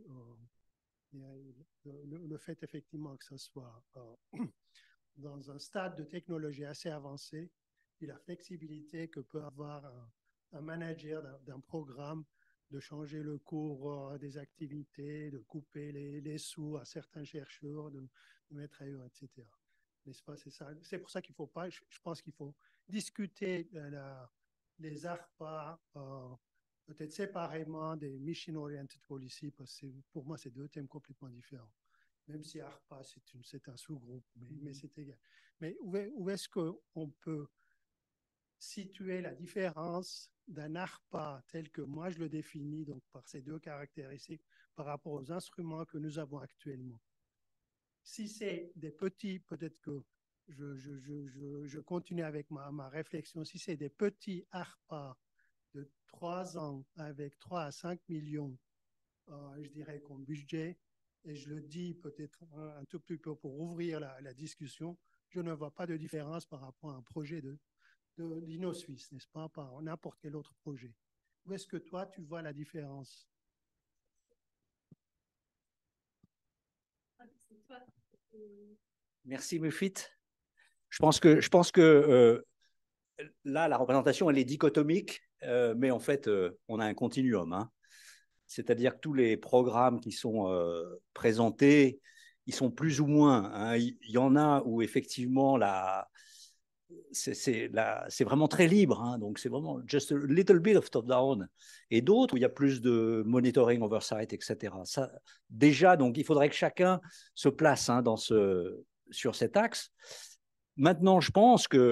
Le fait effectivement que ce soit dans un stade de technologie assez avancé et la flexibilité que peut avoir un manager d'un programme de changer le cours des activités, de couper les sous à certains chercheurs, de mettre ailleurs, etc. N'est-ce pas? C'est ça. C'est pour ça qu'il faut pas, je pense qu'il faut discuter les ARPA peut-être séparément des Mission-Oriented Policy, parce que pour moi, c'est 2 thèmes complètement différents. Même si ARPA, c'est un sous-groupe, mais c'est égal. Mais où est-ce qu'on peut situer la différence d'un ARPA tel que moi je le définis, donc par ces deux caractéristiques, par rapport aux instruments que nous avons actuellement. Si c'est des petits, peut-être que je continue avec ma réflexion, si c'est des petits ARPA de 3 ans avec 3 à 5 millions, je dirais, comme budget, et je le dis peut-être un tout petit peu pour ouvrir la discussion, je ne vois pas de différence par rapport à un projet d'InnoSuisse, n'est-ce pas, par n'importe quel autre projet. Où est-ce que toi, tu vois la différence? Merci, Mufit. Je pense que là, la représentation, elle est dichotomique, mais en fait, on a un continuum. Hein. C'est-à-dire que tous les programmes qui sont présentés, ils sont plus ou moins. Hein. Il y en a où effectivement c'est vraiment très libre, hein, donc c'est vraiment just a little bit of top-down. Et d'autres où il y a plus de monitoring, oversight, etc. Ça, déjà, donc il faudrait que chacun se place hein, sur cet axe. Maintenant, je pense que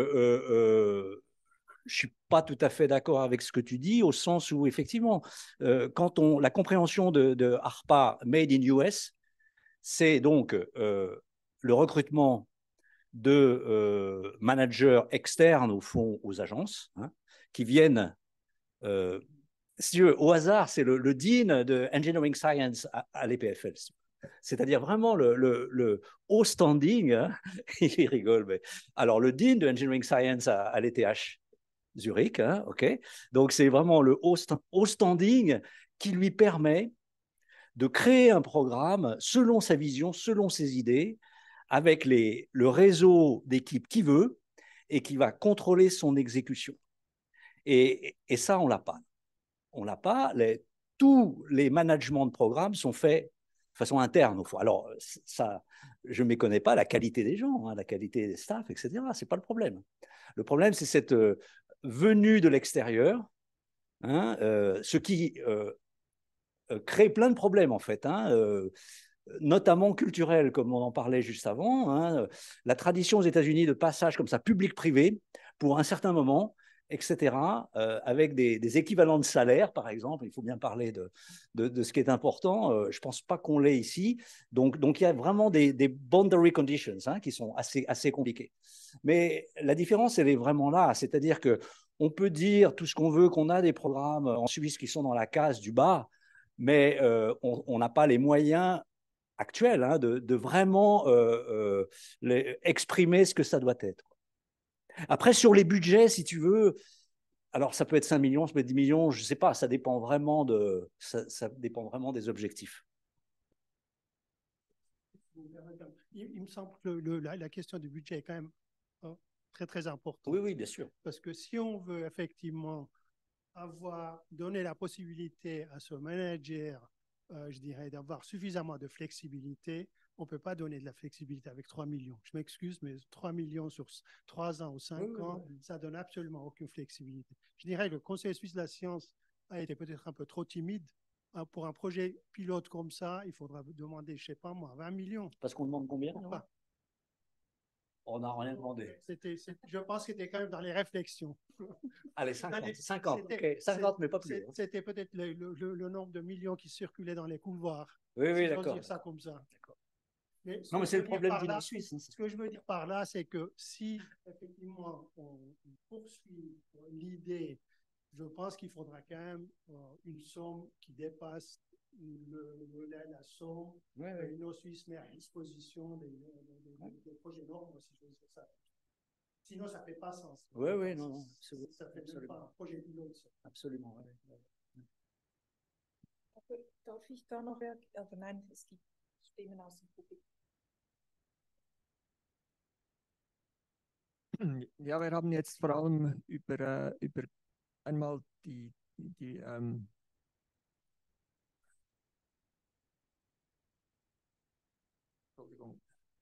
je suis pas tout à fait d'accord avec ce que tu dis, au sens où effectivement, quand la compréhension de ARPA Made in US, c'est donc le recrutement de managers externes au fond aux agences, hein, qui viennent, si tu veux, au hasard, c'est le dean de Engineering Science à l'EPFL. C'est-à-dire vraiment le haut standing, hein, il rigole, mais alors le dean de Engineering Science à l'ETH Zurich, hein, ok. Donc c'est vraiment le haut standing qui lui permet de créer un programme selon sa vision, selon ses idées, avec le réseau d'équipes qu'il veut et qui va contrôler son exécution. Et ça, on ne l'a pas. On ne l'a pas. Tous les managements de programmes sont faits de façon interne au fond. Alors, ça, je ne méconnais pas la qualité des gens, hein, la qualité des staffs, etc. Ce n'est pas le problème. Le problème, c'est cette venue de l'extérieur, hein, ce qui crée plein de problèmes, en fait. Hein, notamment culturel, comme on en parlait juste avant. Hein, la tradition aux États-Unis de passage comme ça, public-privé, pour un certain moment, etc., avec des équivalents de salaire, par exemple. Il faut bien parler de ce qui est important. Je ne pense pas qu'on l'ait ici. Donc, il y a vraiment des boundary conditions hein, qui sont assez compliquées. Mais la différence, elle est vraiment là. C'est-à-dire qu'on peut dire tout ce qu'on veut, qu'on a des programmes en Suisse qui sont dans la case du bas, mais on n'a pas les moyens actuel, hein, de vraiment exprimer ce que ça doit être. Après, sur les budgets, si tu veux, alors ça peut être 5 millions, ça peut être 10 millions, je ne sais pas, ça dépend vraiment ça dépend vraiment des objectifs. Il me semble que la question du budget est quand même très, très importante. Oui, oui, bien sûr. Parce que si on veut effectivement donner la possibilité à ce manager, je dirais, d'avoir suffisamment de flexibilité, on ne peut pas donner de la flexibilité avec 3 millions. Je m'excuse, mais 3 millions sur 3 ans ou 5 ans, ça ne donne absolument aucune flexibilité. Je dirais que le Conseil suisse de la science a été peut-être un peu trop timide. Pour un projet pilote comme ça, il faudra demander, je ne sais pas moi, 20 millions. Parce qu'on demande combien? On n'a rien demandé. Je pense que c'était quand même dans les réflexions. Allez, 50, okay. 50 mais pas plus. C'était peut-être le nombre de millions qui circulaient dans les couloirs. Oui, si d'accord. dire ça comme ça. Non, mais c'est le problème du Suisse. Hein, ce que je veux dire par là, c'est que si effectivement on poursuit l'idée, je pense qu'il faudra quand même une somme qui dépasse la somme que InnoSuisse met à disposition des projets normaux, si je veux dire ça. Sinon, ça ne fait pas sens. Oui, non. Ça ne fait même pas un projet pilote. Absolument, oui. Darf ich da noch aber nein, es gibt Stimmen aus dem Publikum. Ja, wir haben jetzt vor allem über einmal Entschuldigung.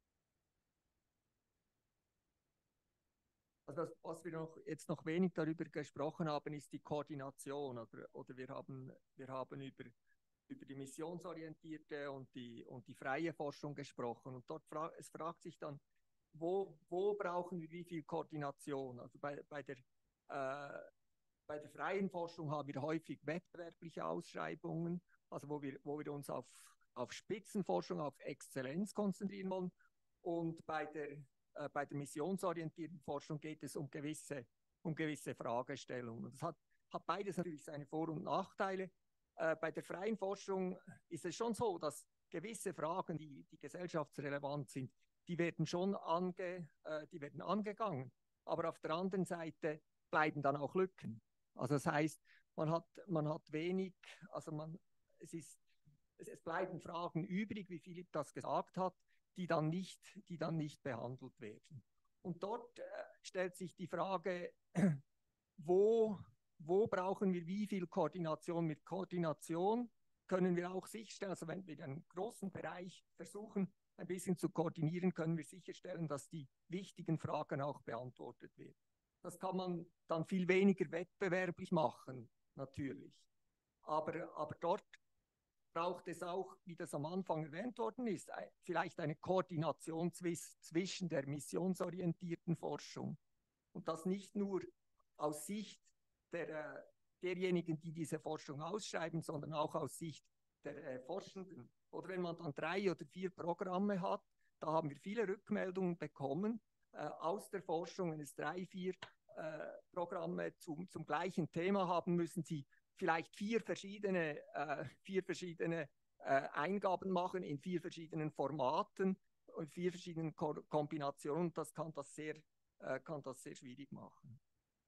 Also was wir jetzt noch wenig darüber gesprochen haben, ist die Koordination. Oder wir haben über die missionsorientierte und die freie Forschung gesprochen. Und es fragt sich dann, wo brauchen wir wie viel Koordination? Also bei bei der freien Forschung haben wir häufig wettbewerbliche Ausschreibungen, also wo wir uns auf Spitzenforschung, auf Exzellenz konzentrieren wollen. Und bei der missionsorientierten Forschung geht es um gewisse Fragestellungen. Das hat beides natürlich seine Vor- und Nachteile. Bei der freien Forschung ist es schon so, dass gewisse Fragen, die gesellschaftsrelevant sind, die werden schon angegangen. Aber auf der anderen Seite bleiben dann auch Lücken. Also das heißt, man hat wenig, also es bleiben Fragen übrig, wie Philipp das gesagt hat, die dann nicht behandelt werden. Und dort stellt sich die Frage, wo brauchen wir wie viel Koordination? Mit Koordination können wir auch sicherstellen, also wenn wir einen großen Bereich versuchen, ein bisschen zu koordinieren, können wir sicherstellen, dass die wichtigen Fragen auch beantwortet werden. Das kann man dann viel weniger wettbewerblich machen, natürlich. Aber dort braucht es auch, wie das am Anfang erwähnt worden ist, vielleicht eine Koordination zwischen der missionsorientierten Forschung. Und das nicht nur aus Sicht derjenigen, die diese Forschung ausschreiben, sondern auch aus Sicht der Forschenden. Oder wenn man dann 3 oder 4 Programme hat, da haben wir viele Rückmeldungen bekommen aus der Forschung. Wenn es 3, 4 Programme zum gleichen Thema haben, müssen sie vielleicht 4 verschiedene Eingaben machen in 4 verschiedenen Formaten und 4 verschiedenen Kombinationen. Das kann das sehr schwierig machen.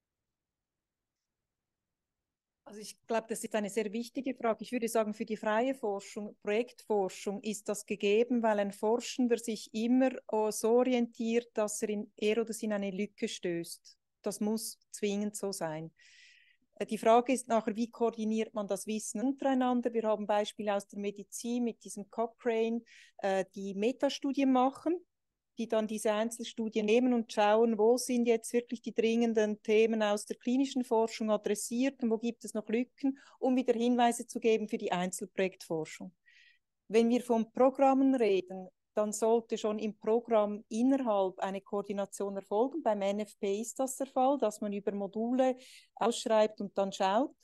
Also ich glaube, das ist eine sehr wichtige Frage. Ich würde sagen, für die freie Forschung, Projektforschung ist das gegeben, weil ein Forschender sich immer so orientiert, dass er oder sie in eine Lücke stößt. Das muss zwingend so sein. Die Frage ist nachher, wie koordiniert man das Wissen untereinander? Wir haben Beispiele aus der Medizin mit diesem Cochrane, die Metastudien machen, die dann diese Einzelstudien nehmen und schauen, wo sind jetzt wirklich die dringenden Themen aus der klinischen Forschung adressiert und wo gibt es noch Lücken, um wieder Hinweise zu geben für die Einzelprojektforschung. Wenn wir von Programmen reden, dann sollte schon im Programm innerhalb eine Koordination erfolgen. Beim NFP ist das der Fall, dass man über Module ausschreibt und dann schaut,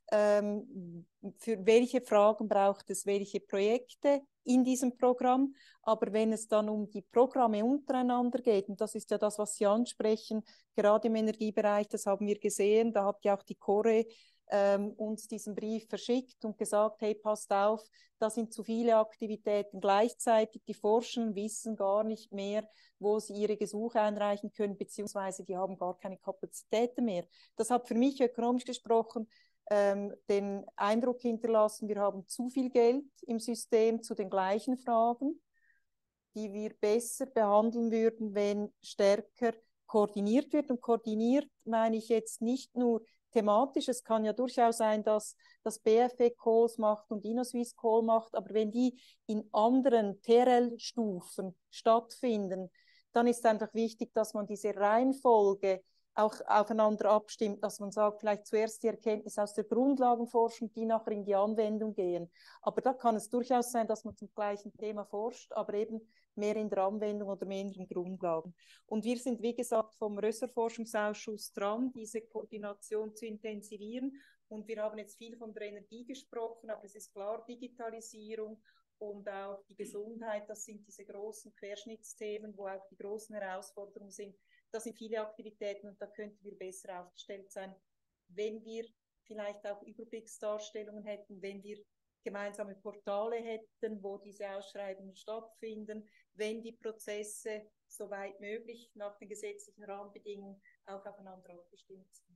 für welche Fragen braucht es welche Projekte in diesem Programm. Aber wenn es dann um die Programme untereinander geht, und das ist ja das, was Sie ansprechen, gerade im Energiebereich, das haben wir gesehen, da hat ja auch die CORE uns diesen Brief verschickt und gesagt, hey, passt auf, da sind zu viele Aktivitäten gleichzeitig, die Forschenden wissen gar nicht mehr, wo sie ihre Gesuche einreichen können, beziehungsweise die haben gar keine Kapazitäten mehr. Das hat für mich ökonomisch gesprochen den Eindruck hinterlassen, wir haben zu viel Geld im System zu den gleichen Fragen, die wir besser behandeln würden, wenn stärker koordiniert wird. Und koordiniert meine ich jetzt nicht nur thematisch, es kann ja durchaus sein, dass das BFE Calls macht und InnoSwiss Call macht, aber wenn die in anderen TRL-Stufen stattfinden, dann ist einfach wichtig, dass man diese Reihenfolge auch aufeinander abstimmt, dass man sagt, vielleicht zuerst die Erkenntnisse aus der Grundlagenforschung, die nachher in die Anwendung gehen. Aber da kann es durchaus sein, dass man zum gleichen Thema forscht, aber eben mehr in der Anwendung oder mehr in den Grundlagen. Und wir sind, wie gesagt, vom Ressortforschungsausschuss dran, diese Koordination zu intensivieren. Und wir haben jetzt viel von der Energie gesprochen, aber es ist klar, Digitalisierung und auch die Gesundheit, das sind diese großen Querschnittsthemen, wo auch die großen Herausforderungen sind. Das sind viele Aktivitäten und da könnten wir besser aufgestellt sein, wenn wir vielleicht auch Überblicksdarstellungen hätten, wenn wir gemeinsame Portale hätten, wo diese Ausschreibungen stattfinden, wenn die Prozesse soweit möglich nach den gesetzlichen Rahmenbedingungen auch aufeinander abgestimmt sind.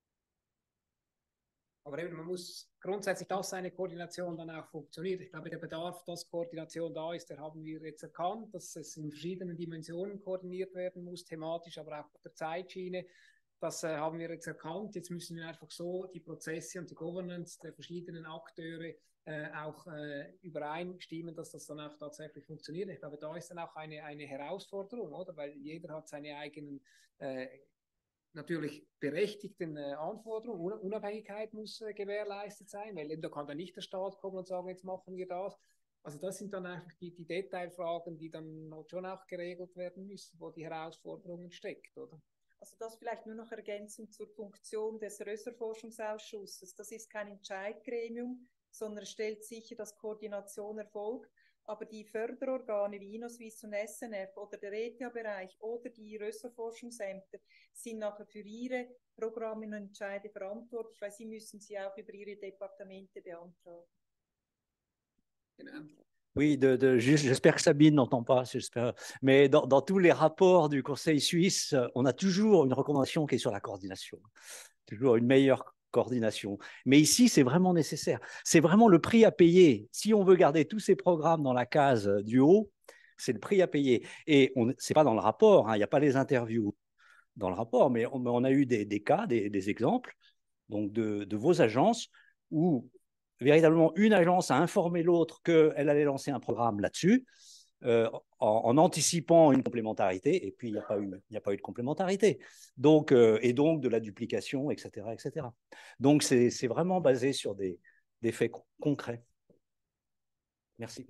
Aber eben, man muss grundsätzlich, dass eine Koordination dann auch funktioniert. Ich glaube, der Bedarf, dass Koordination da ist, der haben wir jetzt erkannt, dass es in verschiedenen Dimensionen koordiniert werden muss, thematisch, aber auch auf der Zeitschiene. Das haben wir jetzt erkannt. Jetzt müssen wir einfach so die Prozesse und die Governance der verschiedenen Akteure auch übereinstimmen, dass das dann auch tatsächlich funktioniert. Ich glaube, da ist dann auch eine Herausforderung, oder? Weil jeder hat seine eigenen natürlich berechtigten Anforderungen. Unabhängigkeit muss gewährleistet sein, weil da kann dann nicht der Staat kommen und sagen, jetzt machen wir das. Also das sind dann einfach die Detailfragen, die dann schon auch geregelt werden müssen, wo die Herausforderungen steckt, oder? Also das vielleicht nur noch ergänzend zur Funktion des Rösser-Forschungsausschusses. Das ist kein Entscheidgremium, sondern stellt sicher, dass Koordination erfolgt. Aber die Förderorgane wie InnoSwiss und SNF oder der ETH-Bereich oder die Rösser-Forschungsämter sind nachher für ihre Programme und Entscheide verantwortlich, weil sie müssen sie auch über ihre Departemente beantragen. Genau. Oui, j'espère que Sabine n'entend pas, mais dans tous les rapports du Conseil suisse, on a toujours une recommandation qui est sur la coordination, toujours une meilleure coordination. Mais ici, c'est vraiment nécessaire. C'est vraiment le prix à payer. Si on veut garder tous ces programmes dans la case du haut, c'est le prix à payer. Et ce n'est pas dans le rapport, hein, il n'y a pas les interviews dans le rapport, mais on a eu des cas, des exemples donc de vos agences où véritablement une agence a informé l'autre qu'elle allait lancer un programme là-dessus, en anticipant une complémentarité, et puis il n'y a pas eu de complémentarité. Donc, et donc de la duplication, etc. etc. Donc c'est vraiment basé sur des faits concrets. Merci.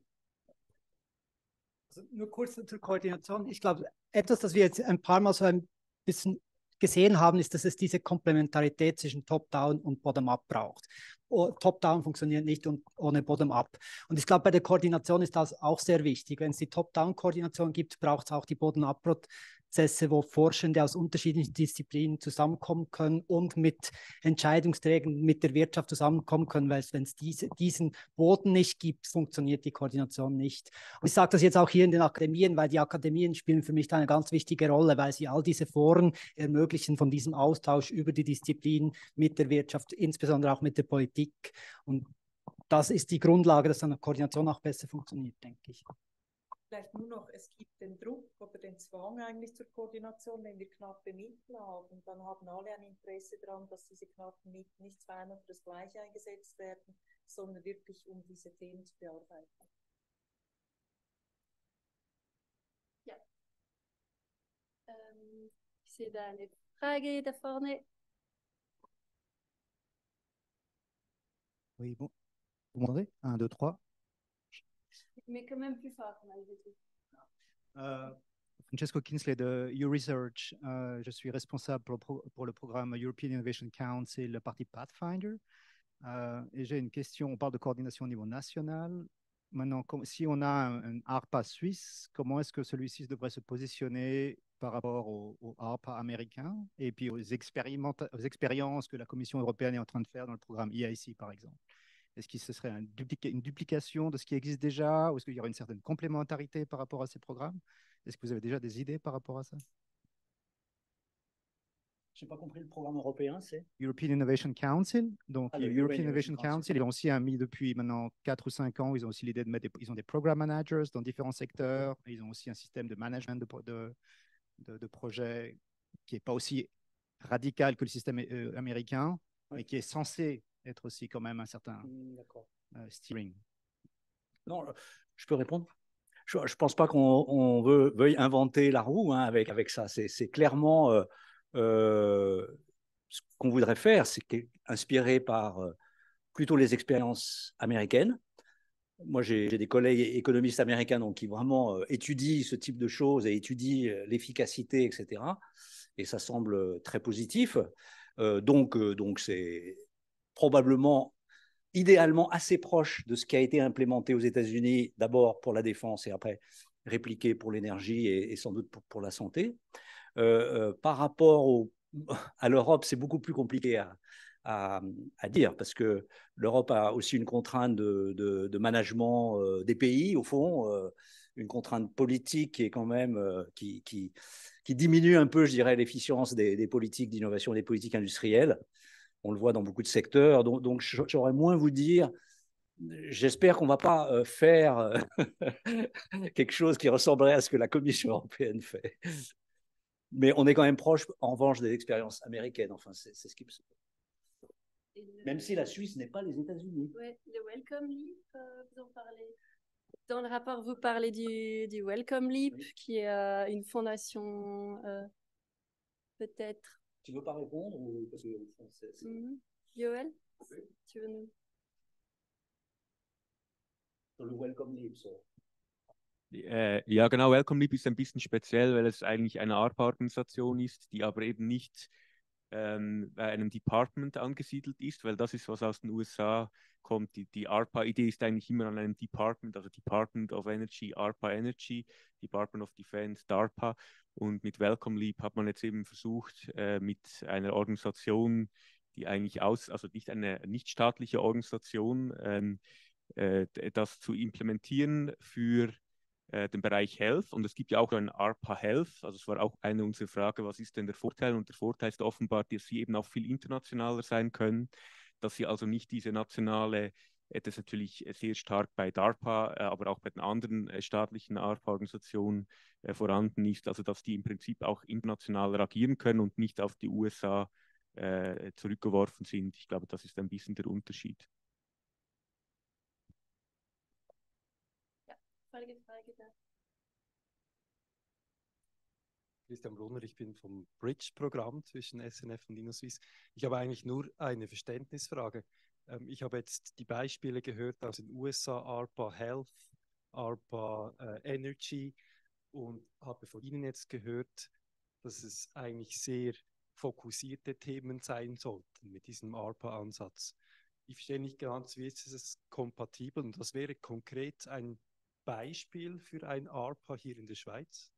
Also nur kurz zur Koordination. Ich glaube, etwas, das wir jetzt ein paar Mal so ein bisschen gesehen haben, ist, dass es diese Komplementarität zwischen Top-Down und Bottom-Up braucht. Top-Down funktioniert nicht ohne Bottom-Up. Und ich glaube, bei der Koordination ist das auch sehr wichtig. Wenn es die Top-Down-Koordination gibt, braucht es auch die Bottom-Up-Prozesse, wo Forschende aus unterschiedlichen Disziplinen zusammenkommen können und mit Entscheidungsträgern, mit der Wirtschaft zusammenkommen können, weil wenn es diesen Boden nicht gibt, funktioniert die Koordination nicht. Und ich sage das jetzt auch hier in den Akademien, weil die Akademien spielen für mich da eine ganz wichtige Rolle, weil sie all diese Foren ermöglichen von diesem Austausch über die Disziplinen mit der Wirtschaft, insbesondere auch mit der Politik. Und das ist die Grundlage, dass eine Koordination auch besser funktioniert, denke ich. Vielleicht nur noch, es gibt den Druck oder den Zwang eigentlich zur Koordination, wenn wir knappe Mittel haben, dann haben alle ein Interesse daran, dass diese knappen Mittel nicht zweimal für das Gleiche eingesetzt werden, sondern wirklich um diese Themen zu bearbeiten. Ja. Ich sehe da eine Frage da vorne. Oui, bon. Vous m'entendez? 1, 2, 3. Mais quand même plus fort. Francesco Kinsley de YouResearch. Je suis responsable pour le programme European Innovation Council, le parti Pathfinder. Et j'ai une question. On parle de coordination au niveau national. Maintenant, si on a un ARPA suisse, comment est-ce que celui-ci devrait se positionner par rapport au ARPA américain et puis aux expériences que la Commission européenne est en train de faire dans le programme EIC, par exemple? Est-ce que ce serait une duplication de ce qui existe déjà ou est-ce qu'il y aurait une certaine complémentarité par rapport à ces programmes? Est-ce que vous avez déjà des idées par rapport à ça? Je n'ai pas compris, le programme européen, c'est European Innovation Council. Donc, le European Innovation Council, ils ont aussi mis depuis maintenant 4 ou 5 ans, ils ont aussi l'idée de mettre ils ont des program managers dans différents secteurs. Ils ont aussi un système de management de projets qui n'est pas aussi radical que le système américain, mais qui est censé être aussi quand même un certain steering. Non, je peux répondre? Je ne pense pas qu'on veuille inventer la roue hein, avec ça. C'est clairement ce qu'on voudrait faire, c'est inspiré par plutôt les expériences américaines. Moi, j'ai des collègues économistes américains donc, qui vraiment étudient ce type de choses et étudient l'efficacité, etc. Et ça semble très positif. Donc c'est probablement, idéalement, assez proche de ce qui a été implémenté aux États-Unis, d'abord pour la défense et après répliqué pour l'énergie et sans doute pour la santé. Par rapport à l'Europe, c'est beaucoup plus compliqué à dire parce que l'Europe a aussi une contrainte de management des pays, au fond, une contrainte politique qui est quand même qui diminue un peu, je dirais, l'efficience des politiques d'innovation, des politiques industrielles. On le voit dans beaucoup de secteurs. Donc j'aurais moins vous dire. J'espère qu'on ne va pas faire quelque chose qui ressemblerait à ce que la Commission européenne fait. Mais on est quand même proche, en revanche, des expériences américaines. Enfin, c'est ce qui se passe. Même si la Suisse n'est pas les États-Unis. Oui, le Welcome Leap, vous en parlez. Dans le rapport, vous parlez du Welcome Leap, oui, qui est une fondation peut-être. Tu ne veux pas répondre ou parce que Joël, oui, tu veux nous. Sur le Welcome Leap, ça. Ja, genau. Welcome Leap ist ein bisschen speziell, weil es eigentlich eine ARPA-Organisation ist, die aber eben nicht bei einem Department angesiedelt ist, weil das ist, was aus den USA kommt. Die ARPA-Idee ist eigentlich immer an einem Department, also Department of Energy, ARPA Energy, Department of Defense, DARPA. Und mit Welcome Leap hat man jetzt eben versucht, mit einer Organisation, die eigentlich also nicht eine nichtstaatliche Organisation, das zu implementieren für den Bereich Health. Und es gibt ja auch ein ARPA Health. Also es war auch eine unserer Fragen, was ist denn der Vorteil? Und der Vorteil ist offenbar, dass sie eben auch viel internationaler sein können, dass sie also nicht diese nationale, das ist natürlich sehr stark bei DARPA, aber auch bei den anderen staatlichen ARPA-Organisationen vorhanden ist, also dass die im Prinzip auch international agieren können und nicht auf die USA zurückgeworfen sind. Ich glaube, das ist ein bisschen der Unterschied. Folgefrage da. Christian Brunner, ich bin vom Bridge-Programm zwischen SNF und InnoSwiss. Ich habe eigentlich nur eine Verständnisfrage. Ich habe jetzt die Beispiele gehört aus den USA, ARPA Health, ARPA Energy und habe von Ihnen jetzt gehört, dass es eigentlich sehr fokussierte Themen sein sollten mit diesem ARPA-Ansatz. Ich verstehe nicht ganz, wie ist es kompatibel und was wäre konkret ein Beispiel für ein ARPA hier in der Schweiz?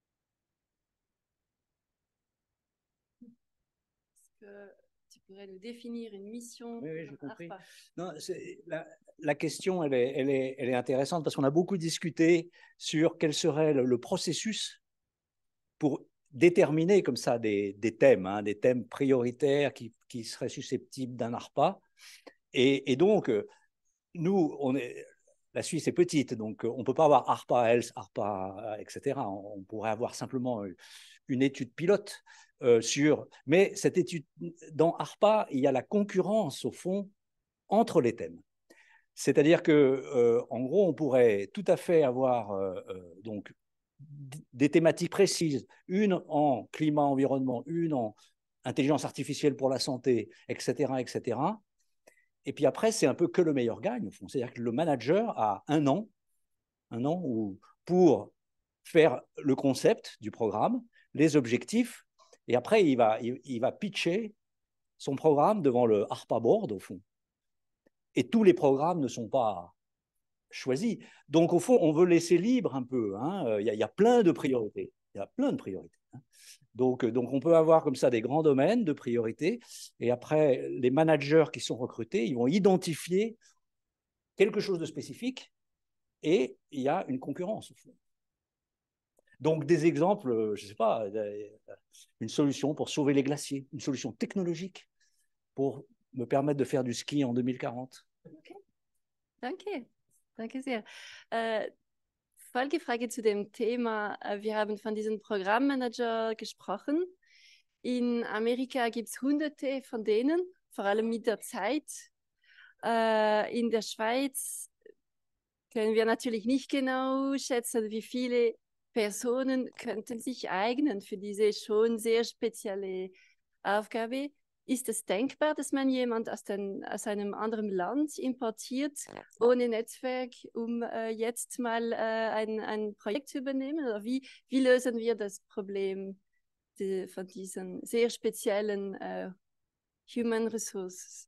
Tu pourrais nous définir une mission? Oui, j'ai compris. Non, la question, elle est intéressante parce qu'on a beaucoup discuté sur quel serait le processus pour déterminer comme ça des thèmes, hein, des thèmes prioritaires qui seraient susceptibles d'un ARPA. Et donc, nous, la Suisse est petite, donc on ne peut pas avoir ARPA Health, ARPA, etc. On pourrait avoir simplement une étude pilote mais cette étude, dans ARPA, il y a la concurrence, au fond, entre les thèmes. C'est-à-dire que, en gros, on pourrait tout à fait avoir donc des thématiques précises, une en climat-environnement, une en intelligence artificielle pour la santé, etc., etc. Et puis après, c'est un peu que le meilleur gagne, au fond. C'est-à-dire que le manager a un an pour faire le concept du programme, les objectifs, et après, il va pitcher son programme devant le ARPA Board, au fond. Et tous les programmes ne sont pas choisis. Donc, au fond, on veut laisser libre un peu. Hein. Il y a plein de priorités. Il y a plein de priorités. Hein. Donc, on peut avoir comme ça des grands domaines de priorités. Et après, les managers qui sont recrutés, ils vont identifier quelque chose de spécifique et il y a une concurrence, au fond. Donc, des exemples, je ne sais pas, une solution pour sauver les glaciers, une solution technologique pour me permettre de faire du ski en 2040. Okay. Danke sehr. Folgefrage zu dem Thema. Wir haben von diesem Programmmanager gesprochen. In Amerika gibt es Hunderte von denen, vor allem mit der Zeit. In der Schweiz können wir natürlich nicht genau schätzen, wie viele Personen könnten sich eignen für diese schon sehr spezielle Aufgabe. Ist es denkbar, dass man jemand aus einem anderen Land importiert, ohne Netzwerk, um jetzt mal ein Projekt zu übernehmen? Oder wie lösen wir das Problem von diesen sehr speziellen Human Resources?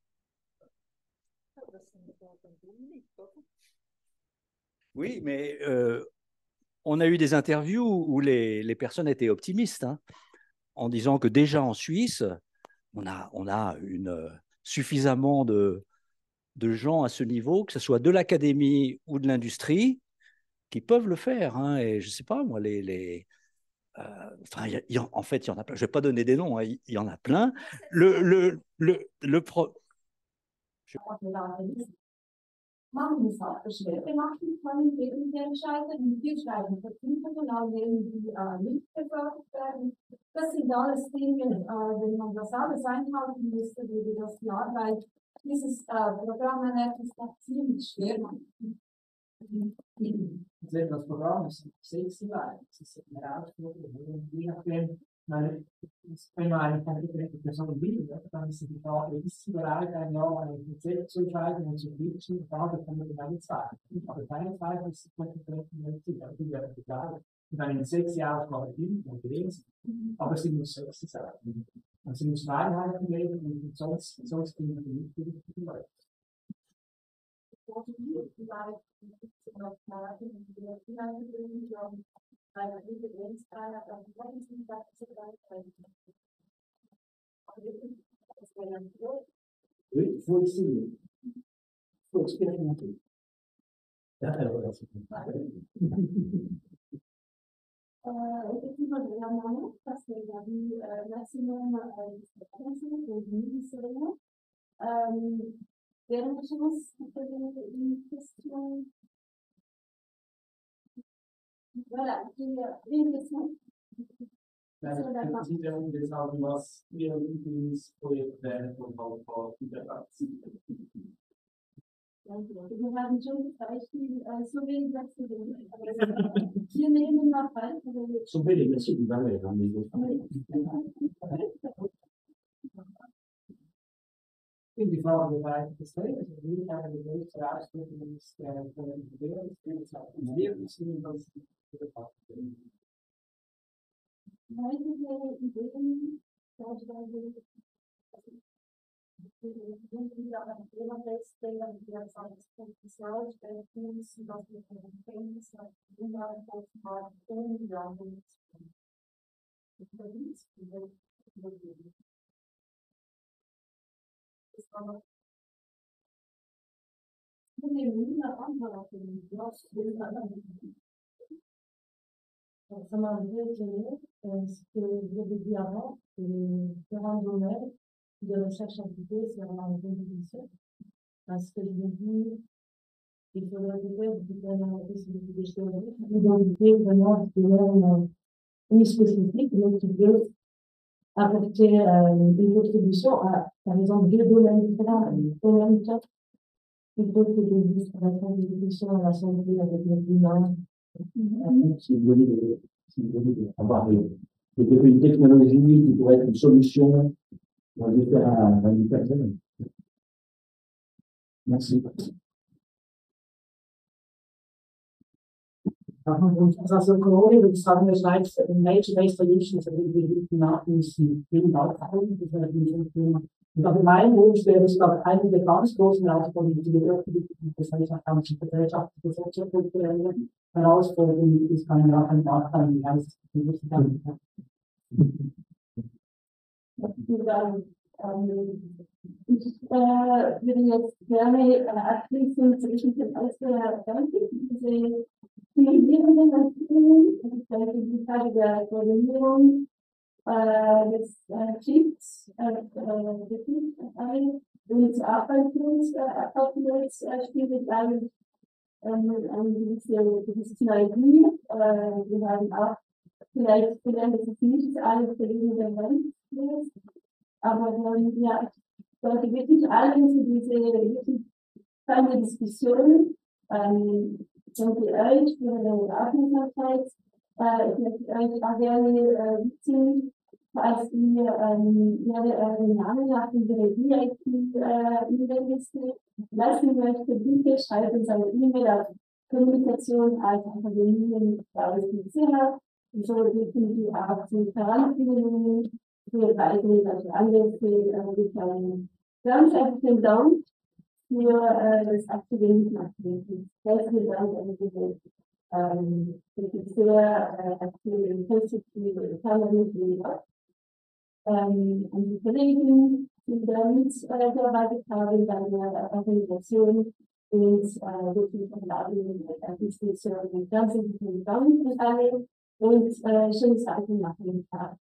Oui, mais on a eu des interviews où les personnes étaient optimistes, hein, en disant que déjà en Suisse, on a suffisamment de gens à ce niveau, que ce soit de l'académie ou de l'industrie, qui peuvent le faire. Hein, et je ne sais pas, moi, en fait, il y en a plein. Je ne vais pas donner des noms, hein, il y en a plein. Machen es auch schwer gemacht, können wirklich entscheiden. Und wir schreiben Vertiefungen, die nicht gefördert werden. Das sind alles Dinge, wenn man das alles einhalten müsste, würde das die Arbeit dieses Programmmanagers noch ziemlich schwer machen. Das Programm ist sexy, weil es ist eine Herausforderung, je nachdem, Wenn man eigentlich keine direkte Person will, dann ist die Frage, ist sie bereit, ein Jahr ein Konzept zu entscheiden und zu pitchen? Da kann man genau sagen. Aber keine Zweifel ist es nicht möglich, aber die werden egal. Und dann in 6 Jahren mal hin und gelesen. Aber sie muss sexy sein. Und sie muss Freiheiten leben und sonst kriegen wir nicht die richtigen Leute. Oui, il faut essayer. Il faut expérimenter. Effectivement, dernièrement, parce qu'il y a eu maximum de wäre eine Chance für une question. Voilà, une question. Considérons des arguments ihr Lieblingsprojekt wäre von Hauptbau der Aktie. Wir haben schon das Beispiel, so wenig Sätze drin. Wir nehmen noch weiter. So wenig, das ist lange, haben wir Quindi fa vedere questa rete, quindi ha le due tracce di scheda di video, quindi sa, il video si non si deve fare. Weitere Ideen, beispielsweise Ça m'a un peu étonné, ce que j'avais dit avant, que les différents domaines de recherche appliquée seront en compétition. Parce que je me dis, il faudrait peut-être des choses, identifier vraiment des domaines plus spécifiques, donc qui peuvent apporter une contribution à, par exemple, 2 domaines différents, en même temps, plutôt que des discussions à la santé avec les humains. Si vous voulez avoir une technologie qui pourrait être une solution dans différents domaines. Merci. Also Corona würde ich sagen, das heißt, Nature-Based Solutions sind die nachwuchsen Themen aufhalten, das wäre ein Thema. Und aber mein Wunsch wäre es, glaube ich, eine der ganz großen Herausforderungen, die wir öffentlich gesellschaftliche, soziokulturelle Herausforderungen, die es kann ja auch ein Nachteil, die heißt, ich würde jetzt gerne abschließend zwischen den diese Stimulierenden Nationen, die Frage der Koordinierung des Kriegs, und Arbeitslos spielt eigentlich eine gewisse Synergie. Wir haben auch vielleicht gelernt, dass es nicht alles für die Welt ist, aber ja, sollte wirklich alle für diese wirklich kleine Diskussion danke euch für eure Aufmerksamkeit. Ich möchte euch auch gerne bitten, falls ihr eure Namen nach unserer E-Mail-Liste lassen möchtet, bitte schreibt uns eine E-Mail auf kommunikation@akademien.ch. So dürfen Sie auch zu Verhandlungen für weitere, also andere mitteilen. Ganz herzlichen Dank für das Aktivitäten. Herzlichen Dank an diese sehr aktive und positive Teilnehmer. An die Kollegen, die da mitgearbeitet haben bei der Organisation und wirklich von der Administration. Ganz herzlichen Dank an alle und schönes Tag und Nachmittag.